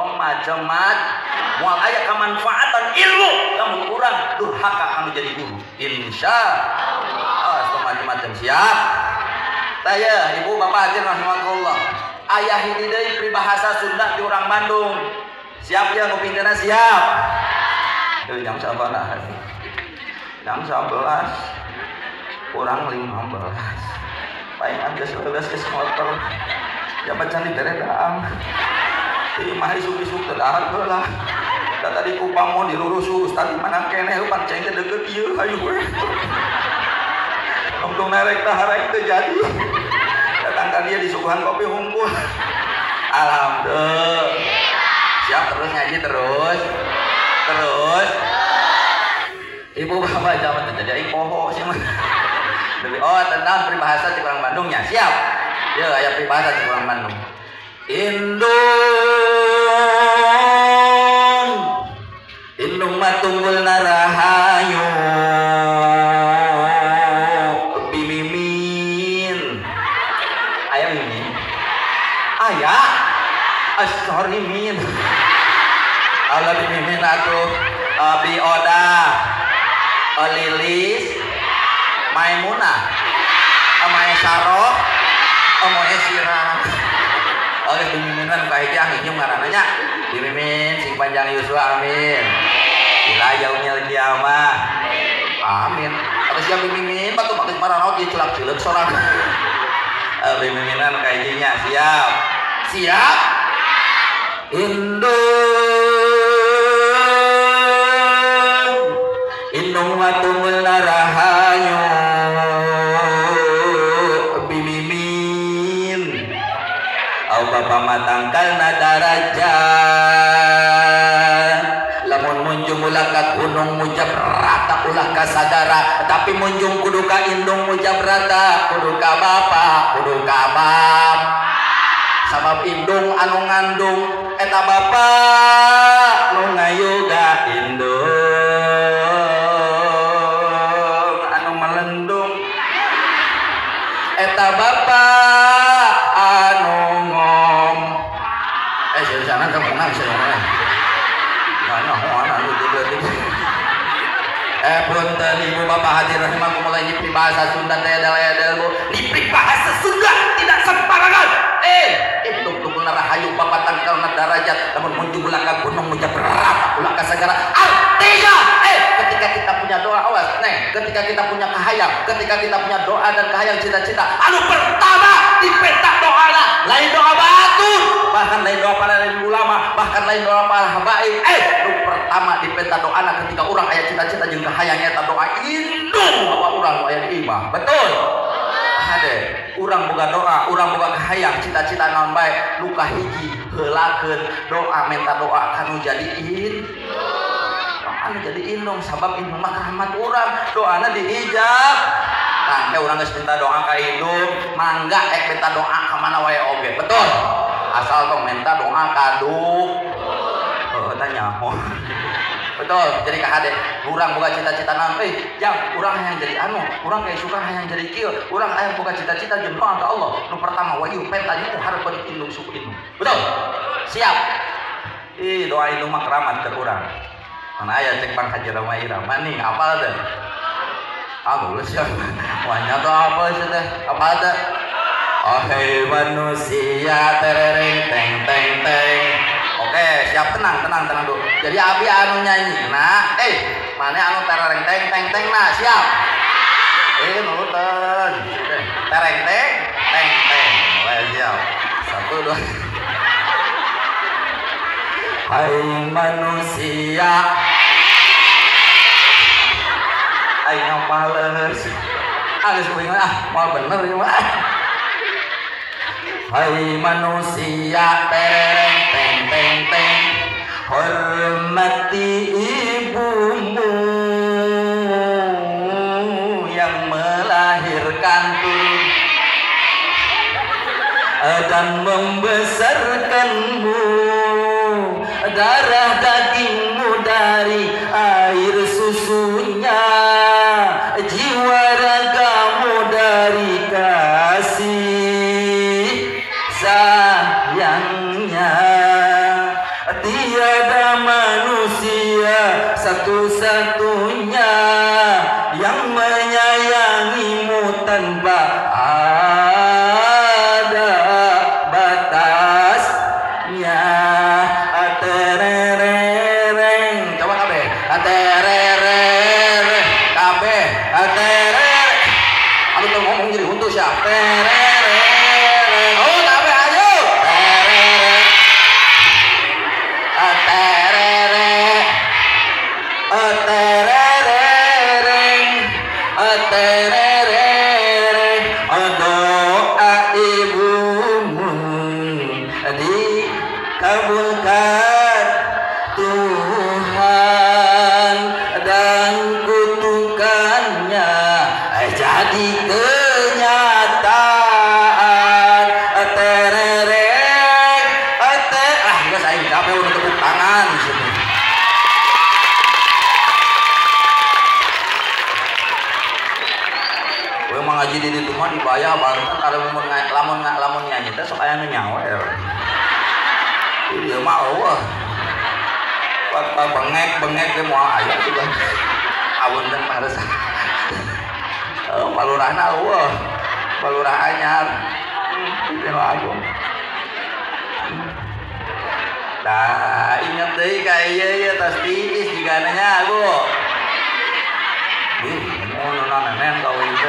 moal aya kamanfaatan ilmu lamun urang durhaka anu jadi guru. Insyaallah. Tong macam-macam siap. Taya ibu bapak hadirin rahimakumullah. Ayah ini deui peribahasa Sunda di orang Bandung. Siap ya ngupingkeunna siap. Jam 11. Jam 11. Kurang 15. Palingan geus 12 geus motor. Jabat can dideredaang. Ieu mah isuk-isuk teu dahar heula. Da tadi ku pamon dilurus tadi mana keneh pancing teh deukeut ieu hayu we. Untung narek taharek teu jadi. Datangkan dia di suguhan kopi hunkul. Alhamdulillah. Siap terus ngaji terus. Ibu bapak jangan terjadi poho sih mah. Tentang peribahasa di orang Bandungnya. Siap. Ya aya peribahasa di orang Bandung. Indung matunggul narahayu. As-sorimin Allah bimimin atuh Abi Oda Lilis Maimunah Mae Saroh Mae Sirah oleh bimiminan kahijah hijau ngarananya bimimin sing panjang yuswa amin ila yaumil kiamah amin atas yang bimimin batu pakai maranaut dia celak-celak sorang bimiminan kahijahnya siap Indung matumul narahayu bimimin au bapa matangkal nadarajat lamun munjung ulah ka gunung mujab rata ulah ka sadara tapi munjung kudu ka indung mujab rata kudu ka bapa kudu ka bab sabab indung anu ngandung eta bapak nu ngayuga indung anu melendung eta bapak anu ngom sana menang sana mana anu punten ibu bapak hadir rahimakumullah, ini pribahasa Sunda teh edel-edelmu ini bahasa Sunda tidak sembarangan tunggu narahayu bapak tangkal derajat namun munjullah ka gunung muja berat ulah ka segala artinya ketika kita punya doa awas ketika kita punya kahayang ketika kita punya doa dan kahayang cita-cita anu pertama dipeta doana lain doa batu bahkan lain doa para ulama bahkan lain doa para habaib nu pertama dipeta doana ketika orang aya cita-cita jeung kahayang eta doa indung bapak urang aya imah betul urang boga doa, urang boga kahayang cita-cita naon bae nu kahiji heulakeun doa minta doa kanu jadi anu jadi indung sabab indung mah rahmat urang doana diijab tangke urang geus minta doa ka indung mangga minta doa ka mana wae oge betul asal tong minta doa ka tanya betul jadi kahade urang boga cita-cita naon jang urang hayang jadi anu urang kayak suka hayang jadi kieu urang hayang boga cita-cita jeung doa ka Allah nu pertama wa ieu penta ieu hareupeun indung suku indung betul siap doa indung mah keramat ke urang mana aya cek Bang Haji Rama Ira maning apal teh geus ya wanya teh apa sih teh apal teh hai manusia terereng teng teng teng. Oke, siap tenang dulu. Jadi abi anu nyanyi, nah, mana anu tereng teng teng teng, nah siap. Nuruten, tereng teng teng teng, siap. 1 2. Hai manusia, ayo males, harus bingung mau bener ya mah. Hai manusia tereng teng teng teng hormati ibumu yang melahirkanmu dan membesarkanmu darah dagingmu dari air susunya jiwa ragamu dari kasih sayangnya tiada manusia satu-satunya yang menyayangimu tanpa ada batasnya terereng coba kabeh terereng kabeh terereng anu teu ngomong jadi untuk siapa terereng doa ibumu dikabulkan Tuhan dan kutukannya jadi kenyataan terereng guys aing capek udah tepuk tangan sini. Ngaji di ditu mah dibayar baru kan kalau lamun nyanyi teh sok aya nu nyawer. Ieu mah eueuh. Bengek ge moal aya sudah. Awun teh harus. Palurahna eueuh. Palurah anyar. Teu agung. Tah inget deui ka ieu tos tiis jigana nya Bu. Mun nenen kau itu.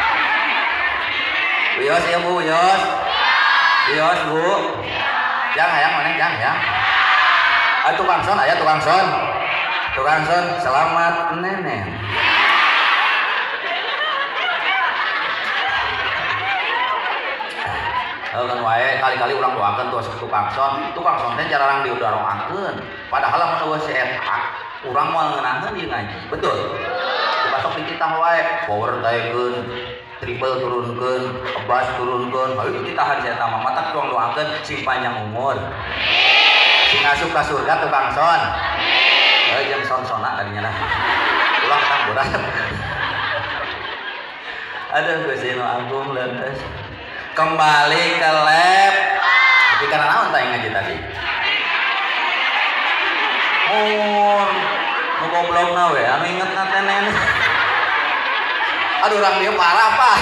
Wios ya Bu, wios Bu, hayang mana jang ya. Tukang son, aya tukang son, selamat nenen. Kan wae kali-kali ulang doakeun tuh tukang son teh jarang diudaroakeun. Padahal lamun eueuh si eta, urang moal ngeunaheun ieu ngaji. Betul. Basok di kita wae power taekeun triple turunkeun, bass turunkeun, hayu ditahan saya tamah mata tuang doakeun sing panjang umur. Sing asup ka surga tukang son. Jeung son-sona kadinya lah. Ulah tamburan. Aduh Gusti nu agung leuteus. Kembali ke lab. Tapi karena naon tah ngaji tadi? Oh, nu goblokna we anu ingetna teh nene. Aduh orang dia parah pak.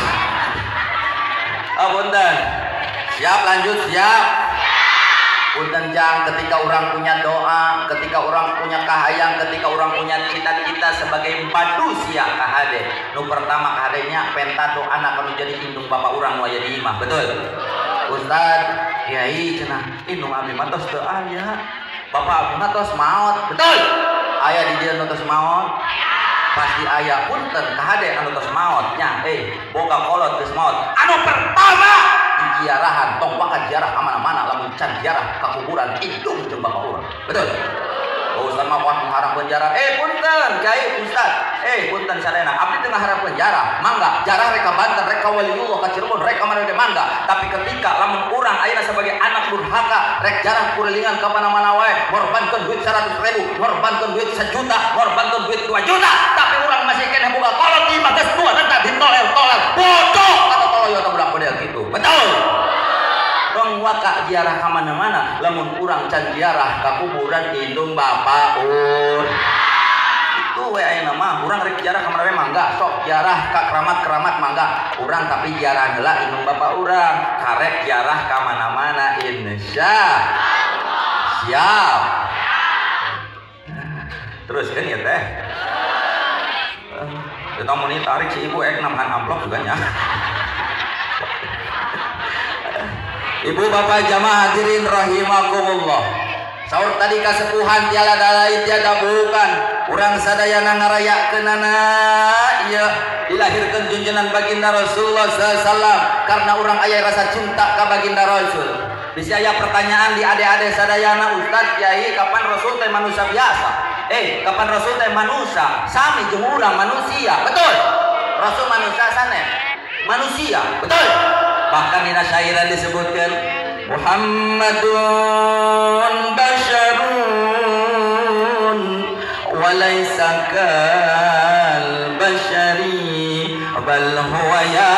Punten. Siap lanjut siap. Punten jang ketika orang punya doa, ketika orang punya kahayang, ketika orang punya cita-cita sebagai manusia kahade. Nu pertama kahadenya penta doa anak anu jadi indung bapak orang nu aya di imah. Betul. Ustaz, kiai cenah indung abdi mah tos teu aya. Bapak abdi mah tos maot. Betul. Aya di dieu nu tos maot. Pasti aya punten kahade anu tos maot nya boga kolot geus maot. Anu pertama diziarahan tong wae ziarah ka mana-mana lamun can ziarah ka kuburan indung jeung bapak urang. Betul. Ustaz mah poe mengharapkeun ziarah. Punten kiai ustaz. Punten sadayana abdi teu ngaharapkeun ziarah. Mangga ziarah rek ka Banten, rek ka Waliullah, ka Cirebon, rek ka mana mangga. Tapi ketika lamun urang ayeuna sebagai anak durhaka rek ziarah kurilingan ka mana-mana wae, ngorbankeun duit 100.000, ngorbankeun duit 1 juta, ngorbankeun duit 2 juta, tapi urang masih keneh boga kolot di mah geus tua teh ditolel-tolel. Bodoh kata toloyo teh budak model kitu. Betul. Rong waka ziarah ka mana-mana lamun urang can ziarah ka kuburan indung bapak itu we ayeuna mah urang rek ziarah ka mana mangga sok ziarah ka keramat-keramat mangga urang tapi ziarah heula indung bapak urang karek ziarah ka mana-mana insyaallah. Siap. Teruskeun ya teh. Kita mau tarik si ibu nambahan amplop juga nya. Ibu bapak jamaah hadirin rahimakumullah. Saur tadi kasepuhan tiada lain tiada bukan urang sadayana ngarayakeunana ieu dilahirkeun junjungan baginda Rasulullah sallallahu karena urang aya rasa cinta ka baginda Rasul. Bisi aya pertanyaan di ade-ade sadayana, Ustaz Kiai kapan Rasul teh manusia biasa? Kapan Rasul teh manusia? Sami jeung urang manusia. Betul. Rasul manusia sanes. Manusia. Betul. Bahkan dina syairan disebutkan Muhammadun basyarun walaysa kal basyari bal huwa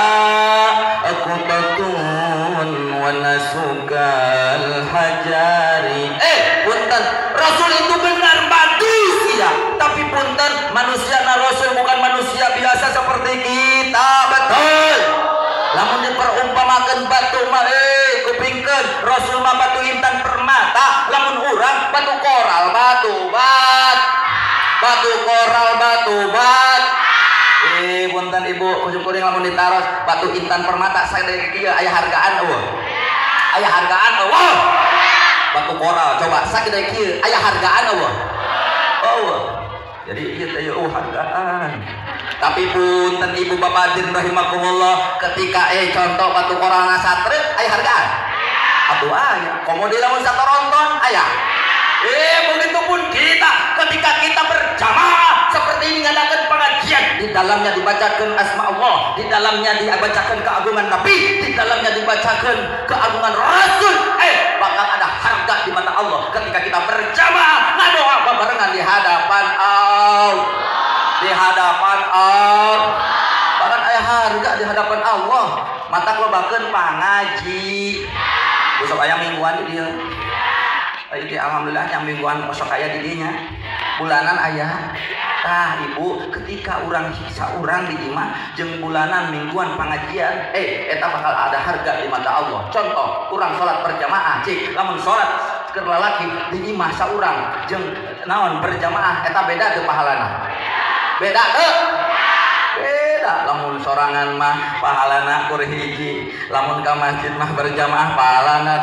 yaqutatun wa nasukal hajari. Punten Rasul itu benar manusia, tapi punten manusia na Rasul bukan manusia biasa seperti kita. Betul. Lamun diperumpamakeun batu mah kupingkeun Rasul mah batu intan permata, lamun urang batu koral batu bat. Batu koral batu bat. Punten ibu kuring lamun ditaros batu intan permata sadaya kieu aya hargaan eueuh. Aya hargaan eueuh. Batu koral coba sakieu kieu aya hargaan eueuh. Eueuh. Jadi ieu teh hargaan. Tapi punten ibu bapak hadirin rahimakumullah ketika contoh batu koral nasatre aya hargaan. Atuh aya. Komodi lamun satoronton aya. Begitupun kita ketika kita berjamaah seperti ini ngadakan pengajian, di dalamnya dibacakan asma Allah, di dalamnya dibacakan keagungan Nabi, di dalamnya dibacakan keagungan Rasul, bakal ada harga di mata Allah ketika kita berjamaah ngadoa barengan di hadapan Allah. Di hadapan Allah. Bahkan aya harga di hadapan Allah. Mata lobakeun pangaji. Besok aya mingguan di dieu. Jadi alhamdulillah yang mingguan besok aya di dinya. Bulanan aya. Tah ibu ketika urang hiksa urang di imah jeung bulanan mingguan pengajian, eta bakal ada harga di mata Allah. Contoh, urang salat berjamaah, cik lamun salat keur lalaki di imah saurang jeung naon berjamaah eta beda teu pahalana. Beda teu? Beda. Lamun sorangan mah pahalana kur hiji, lamun ka masjid mah berjamaah pahalana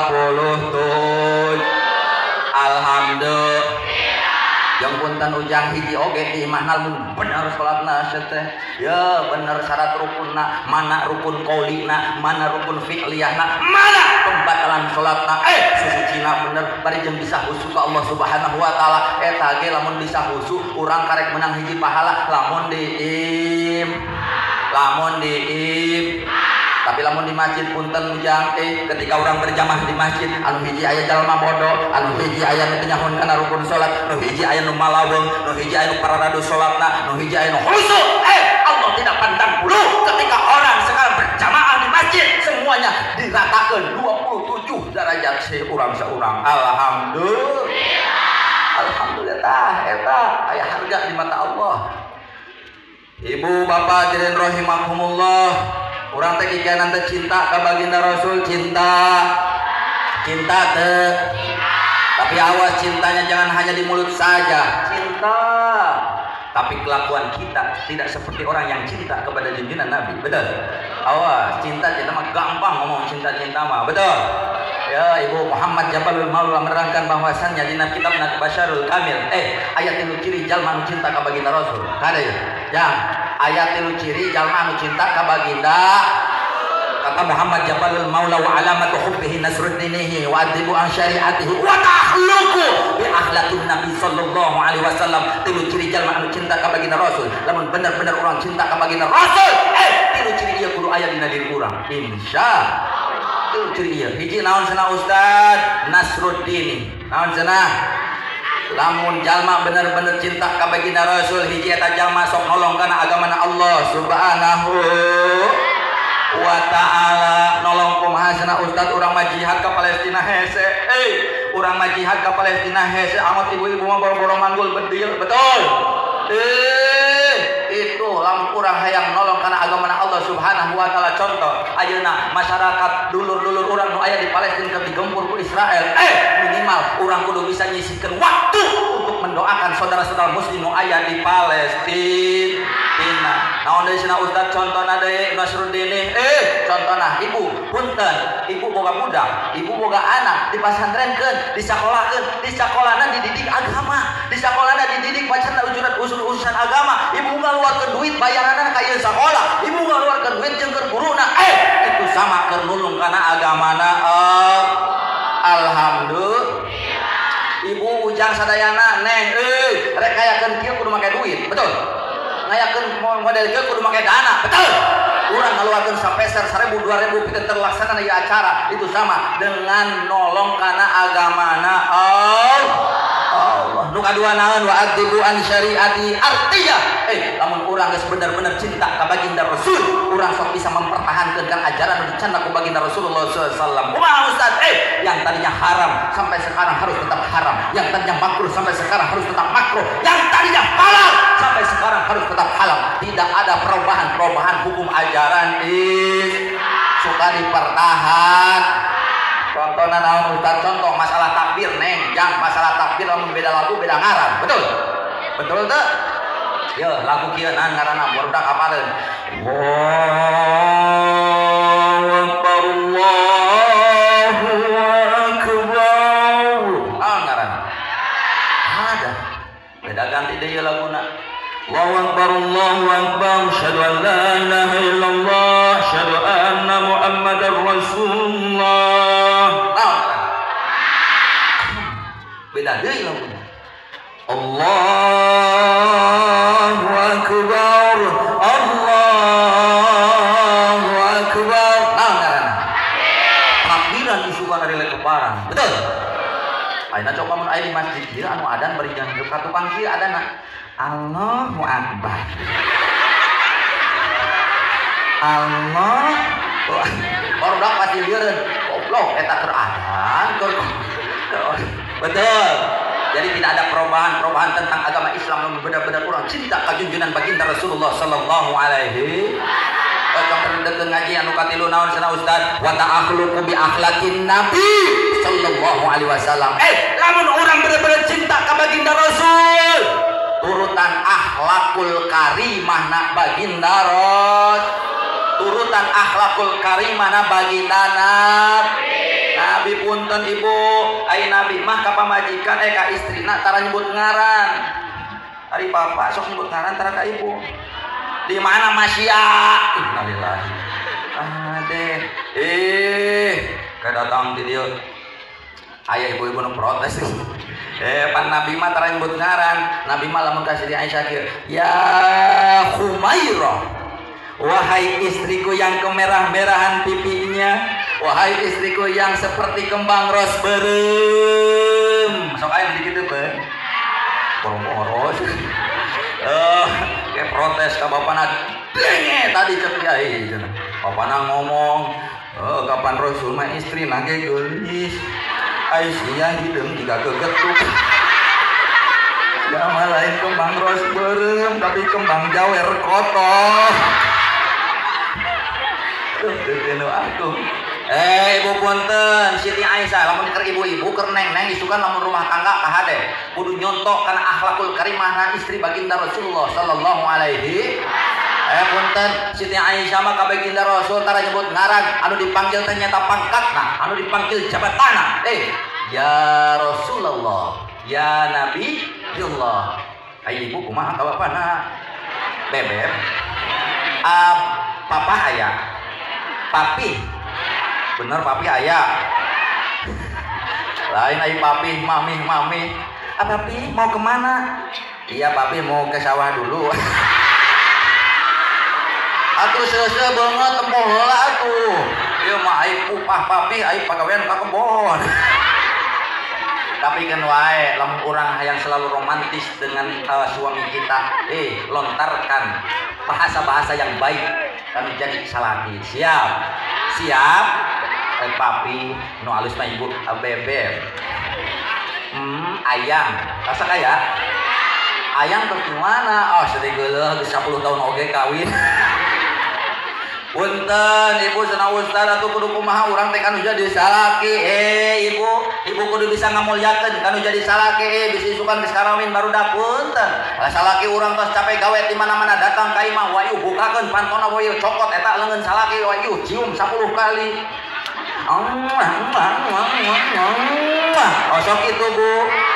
27. Alhamdulillah. Yang punten ujang hiji oge di imah lamun bener salatna teh. Ya bener syarat rukunna, mana rukun qaulina, mana rukun fi'liyahna, mana pembatalan salatna. Susucina bener bari jeung bisa husu ka Allah Subhanahu wa taala. Eta ge lamun bisa husu urang karek menang hiji pahala lamun lamun di tapi lamun di masjid punten ujang ketika orang berjamaah di masjid anu hiji aya jalma bodoh, anu hiji aya nu nyahun kana rukun salat, nu hiji aya nu malaweung, nu hiji aya nu pararadu salatna, nu hiji aya nu khusyuk. Allah tidak pandang bulu ketika orang sekarang berjamaah di masjid semuanya diratakan 27 derajat seurang-seurang. Alhamdulillah eta aya harga di mata Allah. Ibu bapak hadirin rahimakumullah, urang teh kikanan teh cinta ka baginda Rasul, cinta teh. Tapi awas cintanya jangan hanya di mulut saja, cinta. Tapi kelakuan kita tidak seperti orang yang cinta kepada junjungan Nabi. Betul? Awas, cinta mah gampang ngomong cinta mah. Betul? Ya, Ibu Muhammad Jabalul Maula menerangkan bahwasannya di kitab Basyarul Kamil ayat 3 ciri jalma nu cinta ka baginda Rasul. Kada ya? Yang ayat 3 ciri jalma nu cinta ka baginda. Kata Muhammad Jabalul Maula wa alamatu hubbihi nasruddinihi wa adibu an syari'atihi wa tahluku bi akhlaqin Nabi sallallahu alaihi wasallam. 3 ciri jalma anu cinta ka baginda Rasul. Lamun bener-bener orang cinta ka baginda Rasul, 3 ciri ieu kudu aya dina diri urang. Insyaallah. Itu ciri ieu. Hiji naon cenah Ustaz? Nasruddin. Naon cenah? Lamun jalma bener-bener cinta ka baginda Rasul, hiji eta jalma sok nolong kana agamana Allah Subhanahu wa ta'ala. Nolong kumaha cenah Ustaz? Urang mah jihad ka Palestina hese. Urang mah jihad ka Palestina hese. Amat ibu-ibu mah boro-boro manggul bedil. Betul? Itu lamun urang hayang nolong kana agamana Allah Subhanahu wa ta'ala. Contoh ayeuna masyarakat dulur-dulur urang nu aya di Palestina keur digempur ku Israel, minimal urang kudu bisa nyisihkeun waktu untuk mendoakan saudara-saudara muslim nu aya di Palestina. Naon deui cenah Ustaz contona deui Nasruddin? Contona ibu punten, ibu boga budak, ibu boga anak dipasantrenkeun, disakolahkeun, di sakolana dididik agama, di sakolana dididik macan urusan agama. Ibu ngaluarkeun duit bayaranna ka ieu sakola, ibu ngaluarkeun duit jeung keur guruna, itu sama keur nulung kana agamana. Alhamdulillah. Ibu ujang sadayana neng rek kayakeun kieu kudu make duit. Betul? Ngayakeun model kieu kudu make dana. Betul? Urang ngaluarkeun sapeser 1000 2000 pikeun terlaksana ieu acara, itu sama dengan nolong kana agamana Allah. Nu kadua naon? Wa adibu an syariati. Artinya lamun urang geus bener-bener cinta ka baginda Rasul, urang sok bisa mempertahankeun ajaran nu dicandak ku baginda Rasulullah sallallahu alaihi wasallam. Kumaha Ustaz? Yang tadinya haram sampai sekarang harus tetap haram, yang tadinya makruh sampai sekarang harus tetap makruh, yang tadinya halal sampai sekarang harus tetap halal. Tidak ada perubahan hukum ajaran suka dipertahan. Contohnya naon Ustaz? Contoh masalah takbir neng, jang masalah takbir lamun beda lagu beda ngaran. Betul? Betul teh? Ya lagu kieu naon ngaranna? Barudak apaleun? Allahu Akbar, Allahu Akbar. Naon ngaranna? Ada. Beda ganti deui laguna. Allahu Akbar, Allahu Akbar, asyhadu an la ilaha illallah, asyhadu anna Muhammadar Rasulullah. Beda deui lamun. Allahu Akbar, Allahu Akbar. Naon ngaranna? Takbiran isukan ari lekeparan. Betul? Ayeuna coba mun aya di masjid ieu anu adan bari jang ka tukang kieu adanna. Allahu Akbar. Allah. Barudak pasti lieureun. Goblok eta keur adan. Betul. Jadi tidak ada perubahan tentang agama Islam yang benar-benar orang cinta ka junjungan baginda Rasulullah sallallahu alaihi wasallam. Deukeun ngaji anu katilu naon cenah Ustaz? Wa ta'akhluqu bi akhlaqin Nabi sallallahu alaihi wasallam. Lamun orang benar-benar cinta ka baginda Rasul, turutan akhlakul karimah na baginda Rasul. Turutan akhlakul karimah na baginda Nabi punten ibu, ai Nabi mah ka pamajikan ka istrina tara nyebut ngaran. Ari bapak sok nyebut ngaran tara ka ibu. Di mana Masya? Innalillahi. Kedatang di dieu. Aya ibu-ibu nu protes. Pan Nabi mah tara nyebut ngaran. Nabi mah lamun ka Siti Aisyah kieu, ya Khumairah. Wahai istriku yang kemerah-merahan pipinya, wahai istriku yang seperti kembang ros berem. Sok ayo dikit teh. Boros. Kayak protes ke bapana. Denge tadi cek kiai. Bapana ngomong, kapan Rasul mah istri nage geulis. Aisyah hideung tiga gegetuk. Ya malain kembang ros berem tapi kembang jawer kotor. Tuh aku. Ibu punten, Siti Aisyah lamun keur ibu-ibu keur neng-neng isukan lamun rumah tangga ka hade. Kudu nyontok kana akhlakul karimah istri baginda Rasulullah sallallahu alaihi. Punten, Siti Aisyah mah ka baginda Rasul tara nyebut ngaran, anu dipanggil teh nyata pangkatna, anu dipanggil jabatanna. Ya Rasulullah, ya Nabi Allah. Ibu kumaha ka bapana? Bebek. Papa aya. Papi. Bener papi aya. Lain ai papi, mami. Papi mau kemana? Iya papi mau ke sawah dulu. Atuh seuseuh banget tempoh heula atuh. Ieu mah ai upah papi, ai pagawean ka kebon. Tapi kan wae lamun urang hayang selalu romantis dengan suami kita, lontarkan bahasa-bahasa yang baik kami jadi salaki. Siap papi nu alus mah ibu bebek. Ayang rasa kaya ayang terus gimana? Sedih geuleuh 10 tahun oge kawin. Punten ibu cenah ustad atuh kudu kumaha urang teh kanu jadi salaki. Ibu kudu bisa ngamulyakeun kanu jadi salaki. Bisa isukan geus karawin barudak punten. Salaki urang tos capek gawe di mana-mana datang ka imah wayu bukakeun pantona wayu cokot eta leungeun salaki wayu cium 10 kali. Osok itu Bu.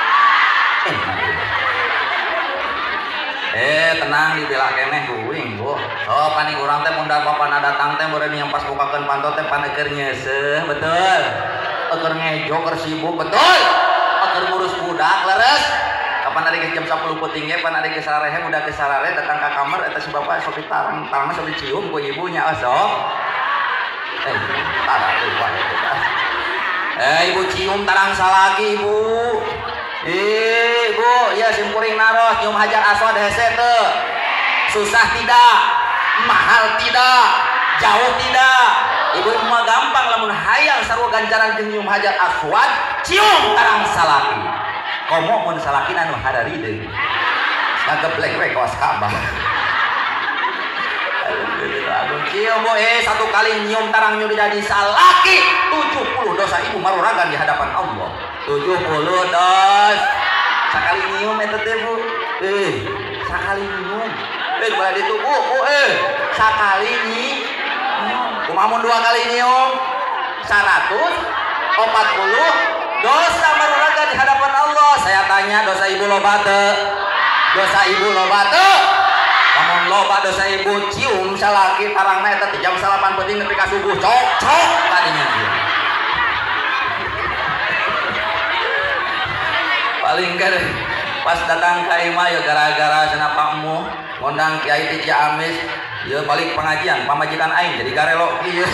Tenang dibela keneh kuing Bu. Paning urang teh mun da bapana datang teh beureun yang pas bukakeun pantot teh pana keur nyeuseuh, betul. Keur ngejo keur sibuk, betul. Keur ngurus budak leres. Kapan ari jam 10 peuting ge pan ari geus sarehe budak geus sarare datang ka kamar eta si bapak sok ditarang sok dicium ku ibunya sok. Tara teh wae. Ibu cium tarang salaki ibu. Bu, ya simkuring naros nyium hajar aswad hese teu. Susah tidak, mahal tidak, jauh tidak. Ibu mah gampang lamun hayang sarua ganjaran jeung nyium hajar aswad, cium tarang salaki. Komo mun salakina nu hadari deui. Ngageblek we kaos Ka'bah. Cium Bu, satu kali nyium tarang nyuri jadi salaki 70 dosa ibu maruragan di hadapan Allah. 70 dos. Sakali nyium eta teh Bu. Sakali nyium. Bala ditu Bu, sakali nyium. Kumaha mun 2 kali nyium? 140 dosa maruragan di hadapan Allah. Saya tanya dosa ibu loba teu? Dosa ibu loba teu? Lamun loba dosa ibu cium salaki tarangna eta jam 8 penting nepi ka subuh cok tadinya dia. Paling kan pas datang ka imah ya gara-gara cenah pakmu ngundang Kiai di Ciamis ya balik pengajian pamajikan aing jadi garelo ieu.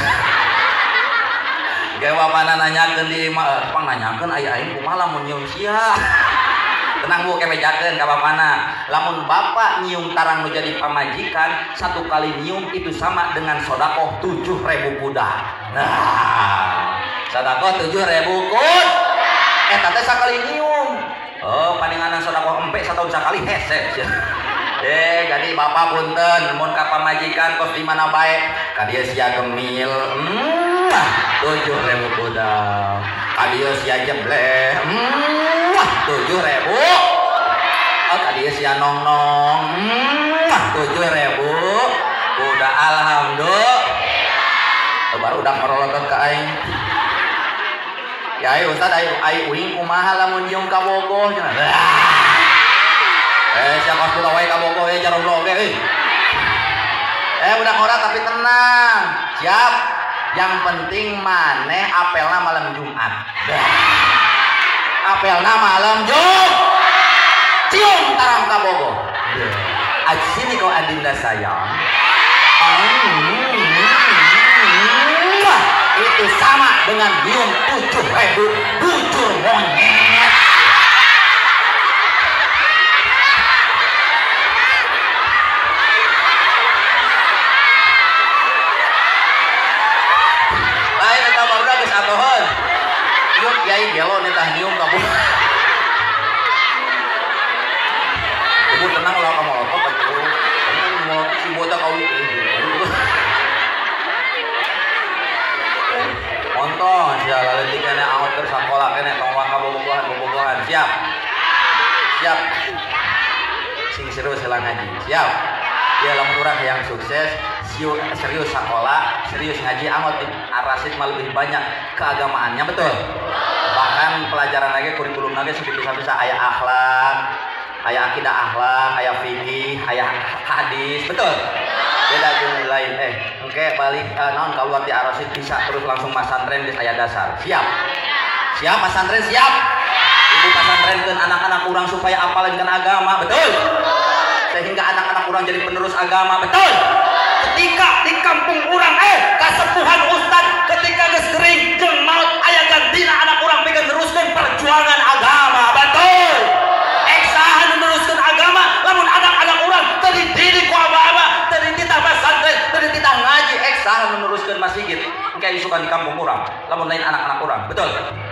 Ge bapana nanyakeun di imah, "Pang nanyakeun aya aing kumaha lamun nyium sia?" Tenang Bu, kebejakeun ka bapana. Lamun bapak nyium tarang nu jadi pamajikan, 1 kali nyium itu sama dengan sedekah 7.000 kuda. Nah, sedekah 7.000 kuda. Eta teh sakali nyium. Paninganan sedekah empe sataun sakali hese. Jadi bapak punten mun ka pamajikan kos di mana bae, ka dieu sia gemil. 7.000 kuda. Ka dieu sia jebleh. 7.000. Ka dieu sia nong-nong. 7.000. Udah alhamdulillah. Baru udah merolotot ka aing. Ya Ustaz ai uing kumaha lamun nyium ka bogoh cenah. Sia kos kula wae ka bogoh jarong oge udah ora tapi tenang. Siap. Yang penting maneh apelna malam Jumat. Apelna malam Jumat. Cium tarang ka bogoh. Sini kau adinda sayang. Itu sama dengan nyium 7.000 bujur monyet. Lain eta barudak geus atoheun. Yuk kiai gelo nih tah nyium kamu. Ibu tenang lah kamu apa betul. Mau si bocah kau itu. Montong sia leutik kene aot keur sakola kene tong waka bobogohan. Siap. Sing serius heula ngaji. Siap. Dia lamun urang yang sukses, serius sakola, serius ngaji amat arasid mah lebih banyak keagamaannya betul. Bahkan pelajaran lagi kurikulum lagi bisa aya akhlak, aya akidah akhlak, aya fikih, aya hadis, betul. Beda jeung lain engke balik naon kaluar di arasid bisa terus langsung masantren geus aya dasar. Siap masantren siap. Ibu masantrenkeun anak-anak urang supaya apalkeun agama, betul. Sehingga anak-anak orang jadi penerus agama, betul. Ketika di kampung orang kasepuhan ustad ketika geus gering jeung maot aya gantina anak orang bikin teruskeun perjuangan agama, betul. Saha nu neruskeun agama lamun anak-anak orang teu dididik ku abah-abah, teu dididik pesantren, teu dididik ngaji, saha nu neruskeun masjid engke isukan di kampung orang lamun lain anak-anak orang, betul.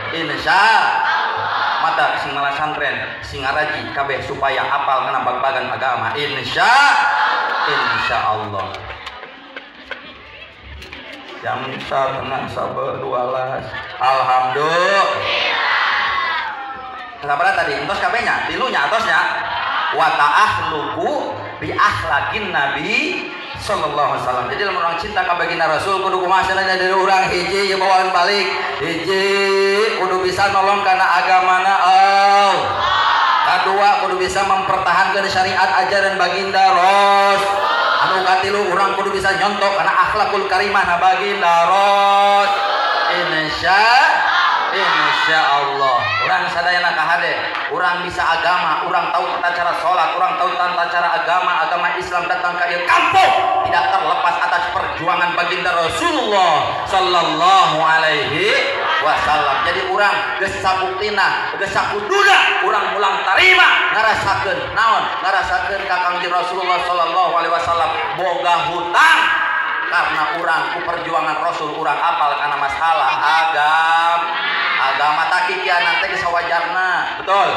Mata sing ngalah santren sing ngaraji kabeh supaya apal kana bag-bagan agama insya Allah. Jam 1:12 alhamdulillah. Sabaraha tadi entos kabehnya tilunya atosnya wa ta'ahluku bi akhlaqin nabi sallallahu alaihi wasallam. Jadi lamun urang cinta ka baginda Rasul kudu kumaha cenah dari urang hiji ieu bawaan balik hiji kudu bisa nolong kana agamana Allah. Kadua kudu bisa mempertahankan syariat ajaran baginda Rasul. Anu katilu urang kudu bisa nyontok kana akhlakul karimah na baginda Rasul. Insya Allah urang sadayana kahade urang bisa agama, urang tahu tata cara sholat, urang tahu tata cara agama Islam datang ke ieu kampung tidak terlepas atas perjuangan baginda Rasulullah sallallahu alaihi wasallam. Jadi urang geus sabuktina geus sakuduna urang mulang tarima ngarasakeun naon ngarasakeun ka Kangjeng Rasulullah sallallahu alaihi wasallam boga hutang karena urang ku perjuangan Rasul urang apal kana masalah agama takikian nanti kesawajarna, betul.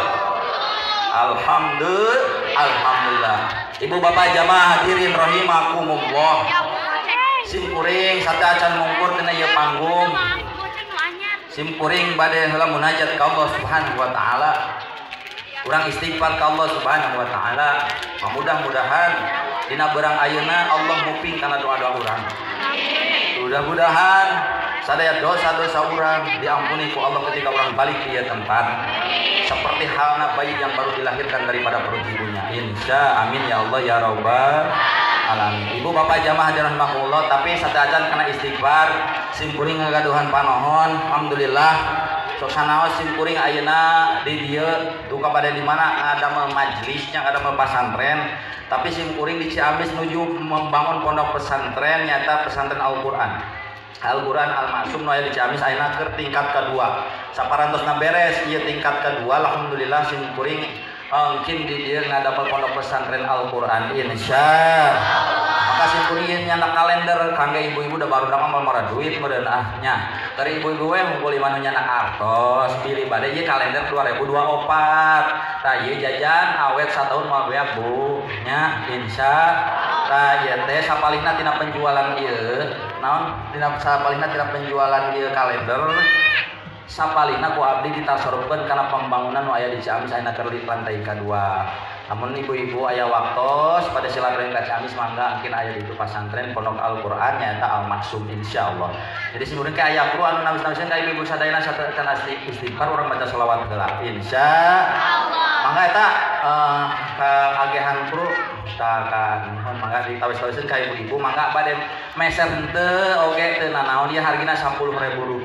Alhamdulillah. Ibu bapak jamaah hadirin rahimakumullah. Simpuring sate acan mungkur tina ieu panggung. Simpuring bade heula munajat ka Allah Subhanahu wa taala. Urang istighfar ka Allah Subhanahu wa taala. Mudah-mudahan dina beurang ayeuna Allah muping kana doa-doa urang. Mudah-mudahan sadaya dosa-dosa urang diampuni ku Allah ketika urang balik ke ieu tempat seperti halna bayi yang baru dilahirkan daripada perut ibunya. Insya amin ya Allah ya rabbal alamin. Ibu bapak jamaah hadirin rahimakumullah, tapi sadajan kana istighfar simkuring ngagaduhan panohon. Alhamdulillah sok sanaos simkuring ayeuna di dieu duka pada di mana ngadamel majlisnya ngadamel pesantren, tapi simkuring di Ciamis nuju membangun pondok pesantren nyata pesantren Al-Qur'an Al-Maksum nu aya di Ciamis ayeuna keur tingkat kedua. Saparantosna beres ieu tingkat kedua alhamdulillah simkuring mungkin di dieu ngadamel pondok pesantren Al-Qur'an insyaallah. Maka simkuring nyana kalender kangge ibu-ibu da barudak mah mara duit meureun nya. Dari ibu-ibu we ngumpul imanu nyana artos pilih bade ieu kalender 2024. Tah ieu jajan awet sataun moal beak Bu nya insyaallah. Tah ieu teh sapalihna tina penjualan ieu naon tina sapalihna tina penjualan ieu kalender sapalihna ku abdi ditasarufkeun kana pembangunan nu aya di Ciamis ayeuna keur di lantai kadua. Namun ibu-ibu aya waktos pada silaturahmi ka Ciamis mangga mungkin aya di pesantren pondok Al-Qur'an nyaeta Al-Maksum insyaallah. Jadi simureng ke aya kru anu namis-namiskeun ka ibu-ibu sadayana satekan istighfar urang baca selawat heula insyaallah. Mangga eta kagehan kru takan mangga ditawis-tawiskeun ka ibu-ibu mangga bade meser henteu oge teu nanaon ieu hargina Rp10.000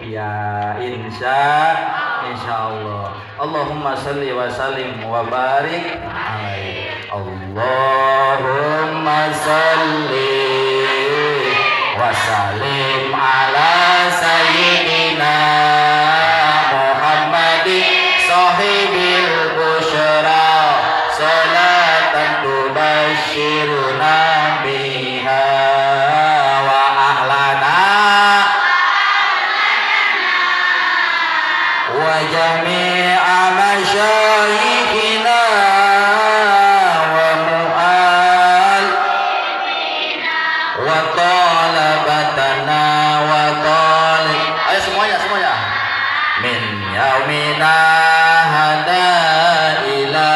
insyaallah. Allahumma shalli wa sallim wa barik alaihi. Allahumma shalli Wasallim ala sayyidina Muhammadin sahibil busyra salatan tubashiruna biha wa ahlana wa jami'a masyayikhina wa mu'al wa talabatana wa talib. Ayo semuanya min yaumina hada ila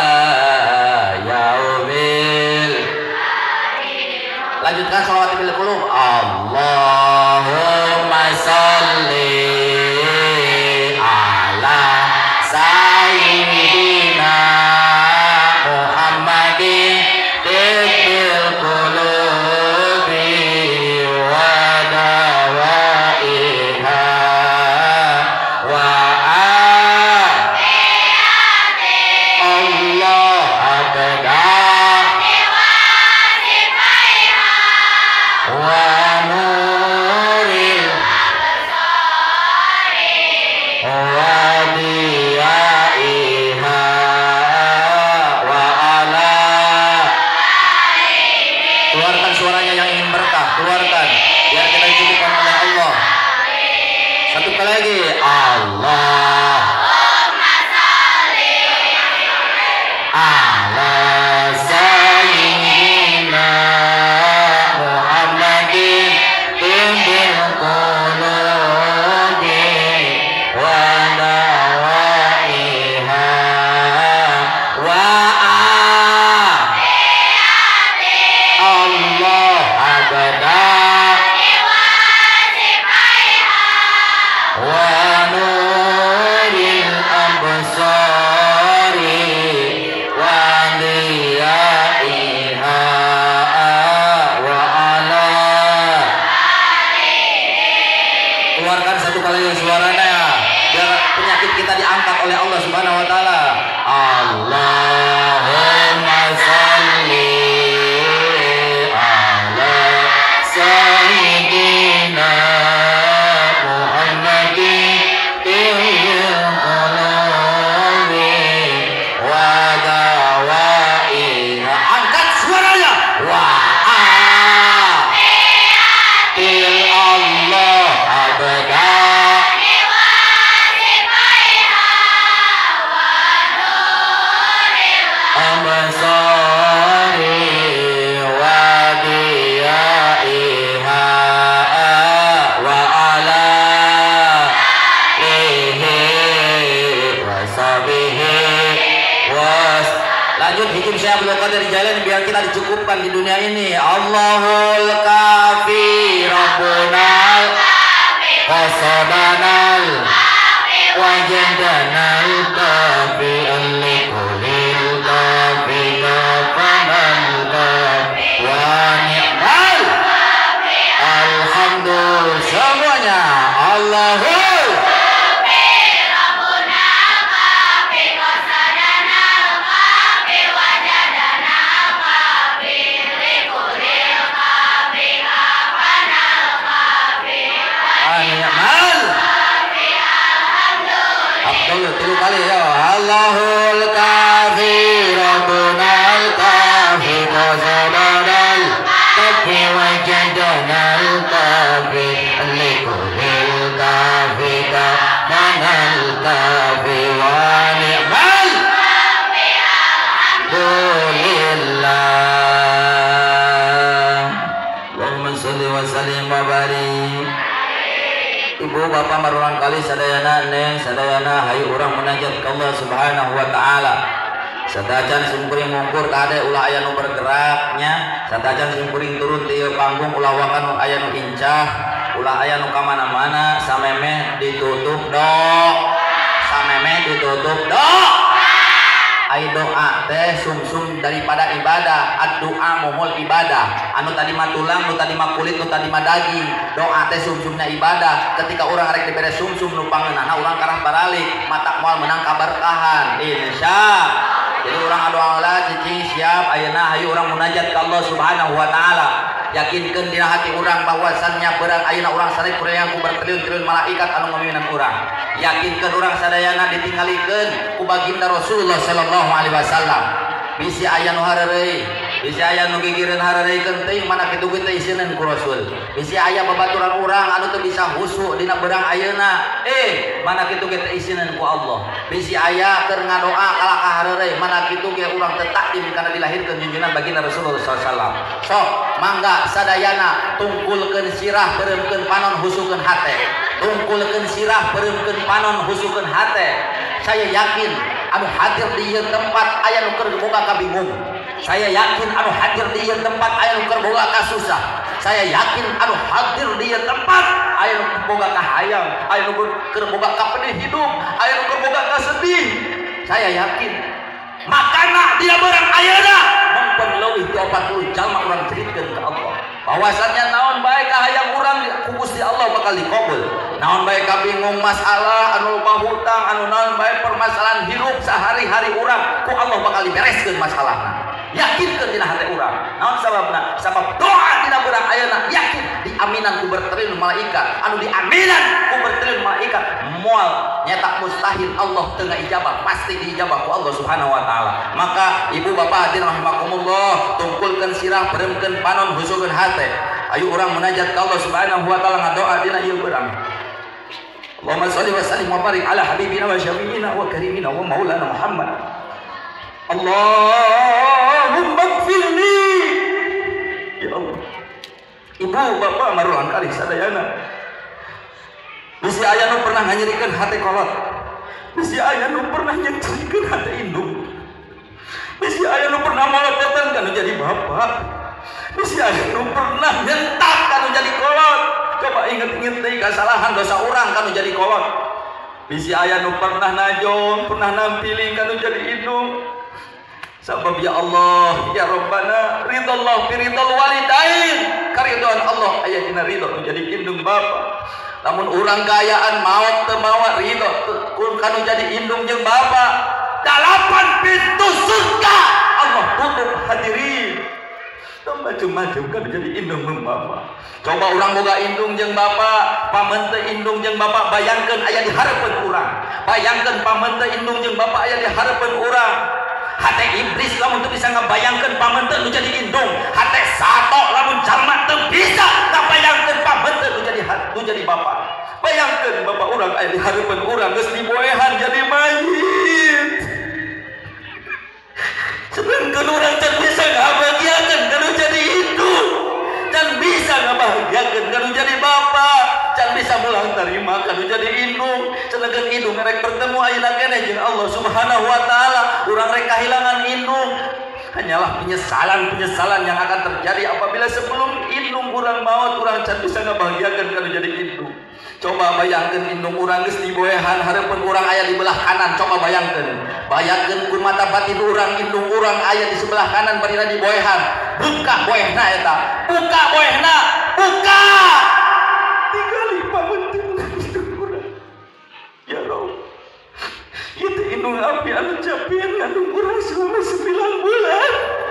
yaumil. Lanjutkan sholawat bil qulub. Allahumma sholli ala sayyidina Muhammadin tibbil qulubi wa dawaiha wa Allah abada wa nuril wa diyaiha wa ala. Keluarkan suaranya yang ingin berkah, keluarkan biar kita dicukupkan oleh Allah. Satu kali lagi. Allah ala sayyidina Muhammadin tibbil qulubi wa dawaiha wa Allah abada wa nuril absari wa diyaiha wa ala. Keluarkan satu kali suaranya biar penyakit kita diangkat oleh Allah Subhanahu wa taala. Allahumma sholli ala sayyidina Muhammadin tibbil qulubi wa dawaiha. Angkat suaranya. Wa til Allah abada absari wa diyaiha wa ala wa sahbihi was. Lanjut hikim saya belum dari jalan biar kita dicukupkan di dunia ini. Allahul kafi rabbunal qasadanal wajadanal kafi al-kulil kafi kafanal kafi wa ni'mal. Alhamdulillah semuanya. Allahul tilu kali ya. Allahul kafi rabbunal kafi qasadanal kafi wajadanal kafi likulil kafi kafanal kafi wa ni'mal. Alhamdulillah. Allahumma sholli wa sallim wa barik. Ibu bapak marulang kali sadayana neng sadayana hayu urang munajat ke Allah Subhanahu wa taala. Sadajan simkuring mungkur kade ulah aya nu bergeraknya, sadajan simkuring turun di panggung ulah wakan nu aya nu incah, ulah aya nu ka mana-mana samemeh ditutup dok. Samemeh ditutup dok. Ai doa teh sumsum daripada ibadah. Ad-doa muhul ibadah. Anu tadi mah tulang, nu tadi mah kulit, nu tadi mah daging. Doa teh sumsumnya ibadah. Ketika orang arek dibere sumsum nu pangeunana urang karah baralik, mata moal menang kaberkahan. Insya. Jadi orang doa Allah cicing siap ayeuna hayu orang munajat ke Allah Subhanahu wa taala. yakinkan dina hati urang bahwasannya berang ayeuna urang sadaya kurang ku bertriliun-triliun malaikat anu ngaminan urang. Yakinkan urang sadayana ditinggalikeun ku baginda Rasulullah sallallahu alaihi wasallam. Bisi aya nu hareureuy, bisi aya nu gigireun hareureuy teuing mana kitu ge teh iseuneun ku Rasul. Bisi aya babaturan urang anu teu bisa husu dina berang ayeuna, mana kitu ge teh iseuneun ku Allah. Bisi aya keur ngadoa kala ka hareureuy, mana kitu ge urang teu takdim kana dilahirkeun junjungan baginda Rasulullah sallallahu alaihi wasallam. Sok mangga sadayana tungkulkeun sirah beureumkeun panon husukeun hate. Tungkulkeun sirah beureumkeun panon husukeun hate. Saya yakin anu hadir di ieu tempat aya nu keur boga ka bingung. Saya yakin anu hadir di ieu tempat aya nu keur boga ka susah. Saya yakin anu hadir di ieu tempat aya nu boga ka hayang, aya nu keur boga ka pedih hidup, aya nu keur boga ka sedih. Saya yakin makana dia barang ayeuna mungkin leuwih ti 40 jalma urang cerikeun ka Allah. Bahwasannya naon bae ka hayang urang ku Gusti Allah bakal dikabul. Naon bae ka bingung masalah anu loba hutang, anu naon bae permasalahan hidup sehari-hari urang ku Allah bakal dibereskeun masalahna. Yakinkeun dina hati urang. Naon sababna? Sabab doa dina urang ayeuna yakin diaminan ku bertriliun malaikat. Anu diaminan ku bertriliun malaikat moal nyetak mustahil Allah teu ngaijabah, pasti diijabah ku Allah Subhanahu wa taala. Maka ibu bapak hadirin rahimakumullah, tungkulkeun sirah beureumkeun panon husukeun hate. Ayo urang munajat ka Allah Subhanahu wa taala ngadoa dina ieu urang. Allahumma shalli wa sallim wa barik ala habibina wa syafiina wa karimina wa maulana Muhammad. Allahumma ighfirli. Ya Allah. Ibu bapak marulan kali sadayana. Bisi aya nu pernah nganyerikeun hate kolot. Bisi aya nu pernah nyencerikeun hate indung. Bisi aya nu pernah molototan kana jadi bapak. Bisi aya nu pernah nyentak kana jadi kolot. Coba inget-inget deui kesalahan dosa urang kana jadi kolot. Bisi aya nu pernah najong, pernah nampilin kana jadi indung. Sabab ya Allah, ya Rabbana, ridallah bi ridal walidain. Karidhoan Allah aya dina ridho jadi indung bapa. Lamun urang gayaan maot teu mawa ridho kun kanu jadi indung jeung bapa. 8 pintu surga Allah tutup hadirin. Macam-macam kan jadi indung jeung bapa. Coba urang boga indung jeung bapa, pamen teu indung jeung bapa, bayangkeun aya di hareupeun urang. Bayangkeun pamen teu indung jeung bapa aya di hareupeun urang. Hate iblis lamun teu bisa ngabayangkeun pamen teu nu jadi indung. Hate sato lamun jalma teu bisa ngabayangkeun pamen teu nu jadi bapa. Bayangkeun bapa urang aya di hareupeun urang geus diboehan jadi mayit. Sedangkeun urang teu bisa ngabahagiakeun kana jadi indung. Can bisa ngabahagiakeun kana jadi bapa. Can bisa mulang tarima kana jadi indung. Sedangkeun indung rek bertemu ayeuna keneh jeung Allah Subhanahu wa taala. Urang rek kahilangan indung. Hanyalah penyesalan yang akan terjadi apabila sebelum indung urang maut urang can bisa ngabahagiakeun kana jadi indung. Coba bayangkeun indung urang geus diboehan hareupeun urang aya di belah kanan. Coba bayangkeun. Bayangkeun ku mata batin urang indung urang aya di sebelah kanan barina diboehan. Buka boehna eta. Buka boehna. Buka. Tinggali pamenteun indung urang. Ya Allah. Itu indung api anu capieun ngandung urang selama 9 bulan.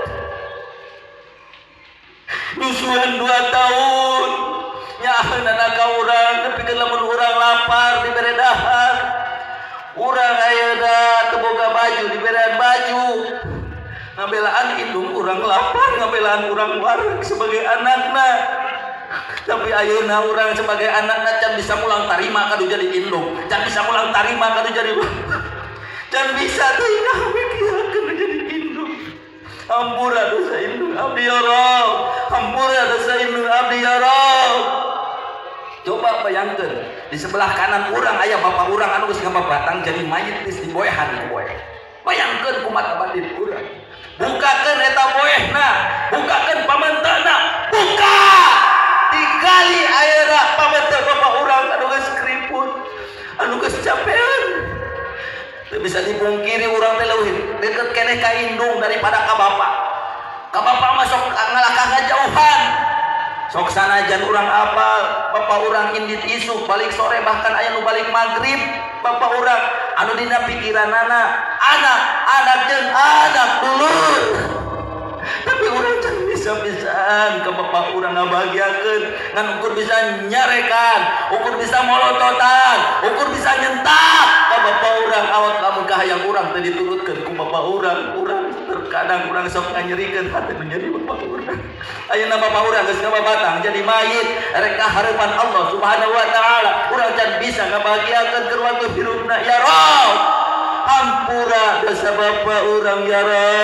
Nyusuhan 2 tahun. Nyaheun anak ka urang tapi keur lamun urang lapar dibere dahar. Urang ayeuna teu boga baju diberean baju. Ngabelaan indung urang lapar, ngabelaan urang wareg sebagai anakna. Tapi ayeuna urang sebagai anakna can bisa mulang tarima kanu jadi indung, can bisa mulang tarima kanu jadi can bisa teuing ngabahagiakeun jadi indung. Hampura dosa indung abdi ya Rabb. Hampura dosa indung abdi ya Rabb. Coba bayangkeun di sebelah kanan urang aya bapak urang anu geus ngababatang jadi mayit geus diboehan ku boeh. Bayangkeun ku mata batin urang. Bukakeun eta boehna, bukakeun pamanteuna, buka. Tinggali ayeuna pamante bapak urang anu geus keriput, anu geus capean. Teu bisa dipungkiri urang teh leuwih deukeut keneh ka indung daripada ka bapa. Ka bapa mah sok ngalakah ngajauhan. Sok sanajan urang apal, bapak urang indit isuk balik sore bahkan aya nu balik magrib. Bapak urang anu dina pikiranana anak jeung anak dulur. Tapi urang can bisa bisa pisan ke bapak urang ngabahagiakeun ngan ukur bisa nyarekan ukur bisa molototan ukur bisa nyentak ka bapak urang awak lamun kahayang urang teu diturutkeun ku bapak urang terkadang urang sok nganyerikeun hate menjadi bapak urang ayeuna bapak urang geus kababatang jadi mayit rek ka hareupan Allah Subhanahu wa taala urang can bisa ngabahagiakeun keur waktu hirupna ya Rabb ampura dosa bapak urang ya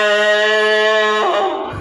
Rabb.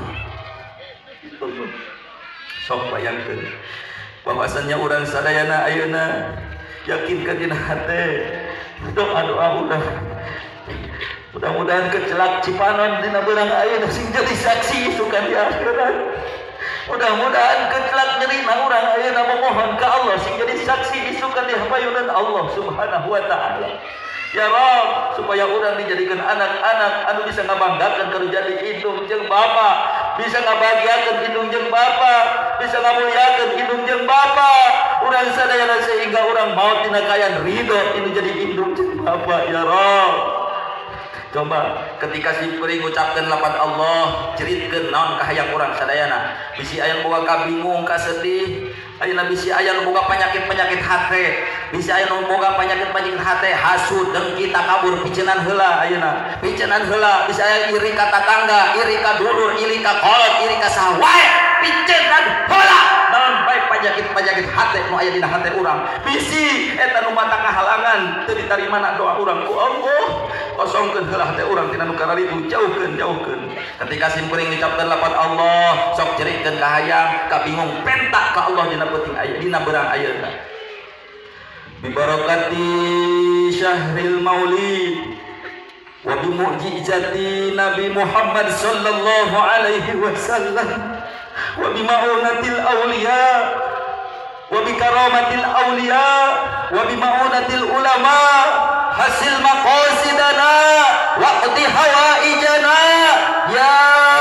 Sok bayangkeun bahwasannya urang sadayana ayeuna yakinkeun dina hate doa-doa urang mudah-mudahan kecelak Cipanon dina beurang ayeuna sing jadi saksi isukan di akhirat mudah-mudahan kecelak nyerina urang ayeuna memohon ka Allah sing jadi saksi isukan di hapayunan Allah Subhanahu wa taala. Ya Rabb, supaya orang dijadikan anak-anak anu bisa ngabanggakeun keur jadi indung jeung bapa, bisa ngabahagiakeun indung jeung bapa, bisa ngamuliakeun indung jeung bapa. Urang sadayana sehingga urang maot tina kaayaan ridho inu jadi indung jeung bapa ya Rabb. Coba ketika si kuring ngucapkeun lapan Allah, ceritkeun naon kahayang urang sadayana. Bisi aya boga kabingung, ka sedih. Ayeuna bisi aya nu boga penyakit hate. Bisi aya nu boga penyakit hate, hasud, dengki, takabur, picenan heula ayeuna. Picenan heula, bisi aya iri ka tatangga, iri ka dulur, iri ka kolot, iri ka saha wae. Picenan heula. Naon bae penyakit hate nu aya dina hate urang. Bisi eta nu mata kahalangan teu ditarimana doa urang ku Allah. Kosongkeun heula hate urang tina nu kararitu jauhkeun. Ketika sim kuring ngucapkeun lapan Allah, sok jerikeun kahayang, kabingung pentak ka Allah dina peuting aya dina beurang ayeuna. Bi barakati syahril maulid wa bi mu'jizati Nabi Muhammad sallallahu alaihi wasallam wa bi ma'unatil awliya wa bi karamatil awliya wa bi ma'unatil ulama hasil maqasidana waqti hawaijana ya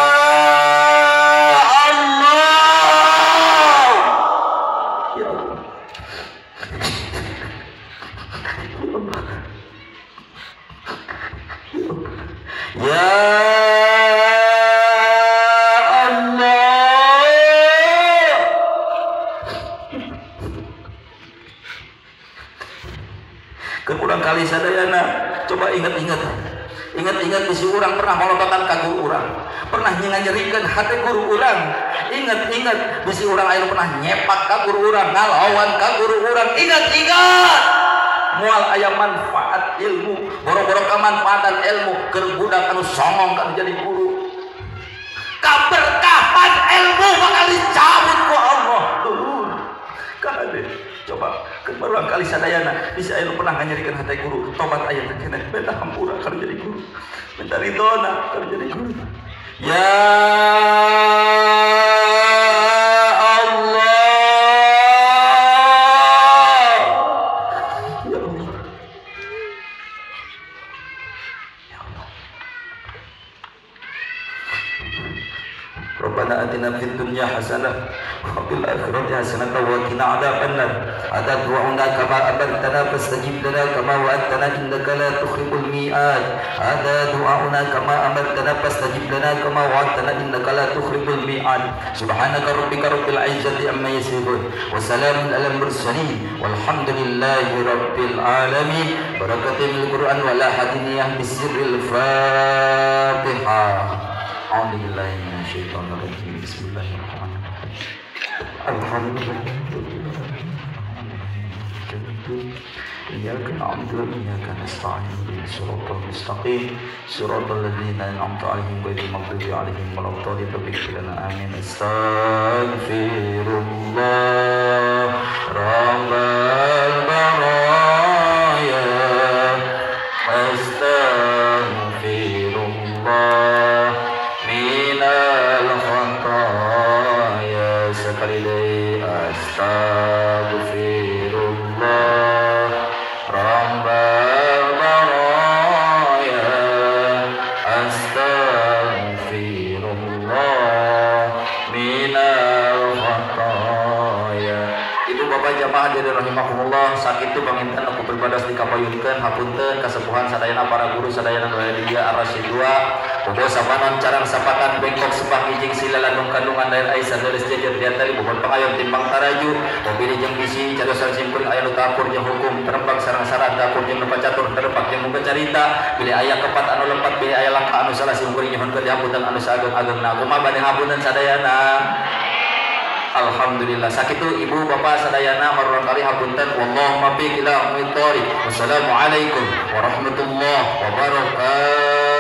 Allah ya Allah ya kurang kali sadayana coba ingat-ingat bisi urang pernah molototan ka guru urang pernah nyerikeun hate guru urang ingat bisi urang aya pernah nyepak ka guru urang ngalawan ka guru urang ingat moal aya manfaat ilmu boro-boro kamanfaatan ilmu keur budak anu songong kan jadi guru kaberkahan ilmu bakal dicabut ku Allah dulur kade coba berulang kali sadayana bisa aya pernah nganyerikeun hate guru tobat aya teh keneh minta hampura keur jadi guru minta ridona keur jadi guru ya Allah ya Allah ya Allah Rabbana atina fid dunya hasanah wa fil akhirati hasanah wa qina adzabannar ada du'auna kama amartana fastajib lana kama wa'adtana innaka la tukhliful mi'ad ada du'auna kama amartana fastajib lana kama wa'adtana innaka la tukhliful mi'ad subhanaka rabbika rabbil izzati amma yasifun wa salamun alal mursalin walhamdulillahi rabbil alamin barakatil Qur'an wal hadiniyah bisirril Fatihah. A'udzu billahi minasyaitonir rajim. Bismillahirrahmanirrahim. Alhamdulillah. Iyyaka na'budu wa iyyaka nasta'in ihdinas siratal mustaqim siratal ladzina an'amta 'alaihim ghairil maghdubi 'alaihim waladdallin amin. Astaghfirullah rabbal baraya astaghfirullah minal khataya sekali lagi astaghfirullah rabbal baraya astaghfirullah minal khataya. Ibu bapak jamaah jamaah jadi rahimahumullah sakitu panginten aku beribadah di kapayunkeun hapunten kasepuhan sadayana para guru sadayana Nuhaidia Ar-Rasyidua bobo sapanon carang sapatan bengkok sepah kijing silalanung kandungan daerah Aisyah dari sejajar diantari bobon pangayon timbang taraju mobil jeung bisi cadosan simpul aya nu kapur jeung hukum terempak sarang-sarang dapur jeung nu pacatur terempak jeung nu carita bilih aya kepat anu lempat bilih aya langkah anu salah simkuring nyohon keur dihamputan anu saageng-agengna kumaha bade ngapunten sadayana. Alhamdulillah sakitu ibu bapak sadayana marurang kali hapunten wallahu muwaffiq ila aqwamit thoriq. Wassalamualaikum warahmatullahi wabarakatuh.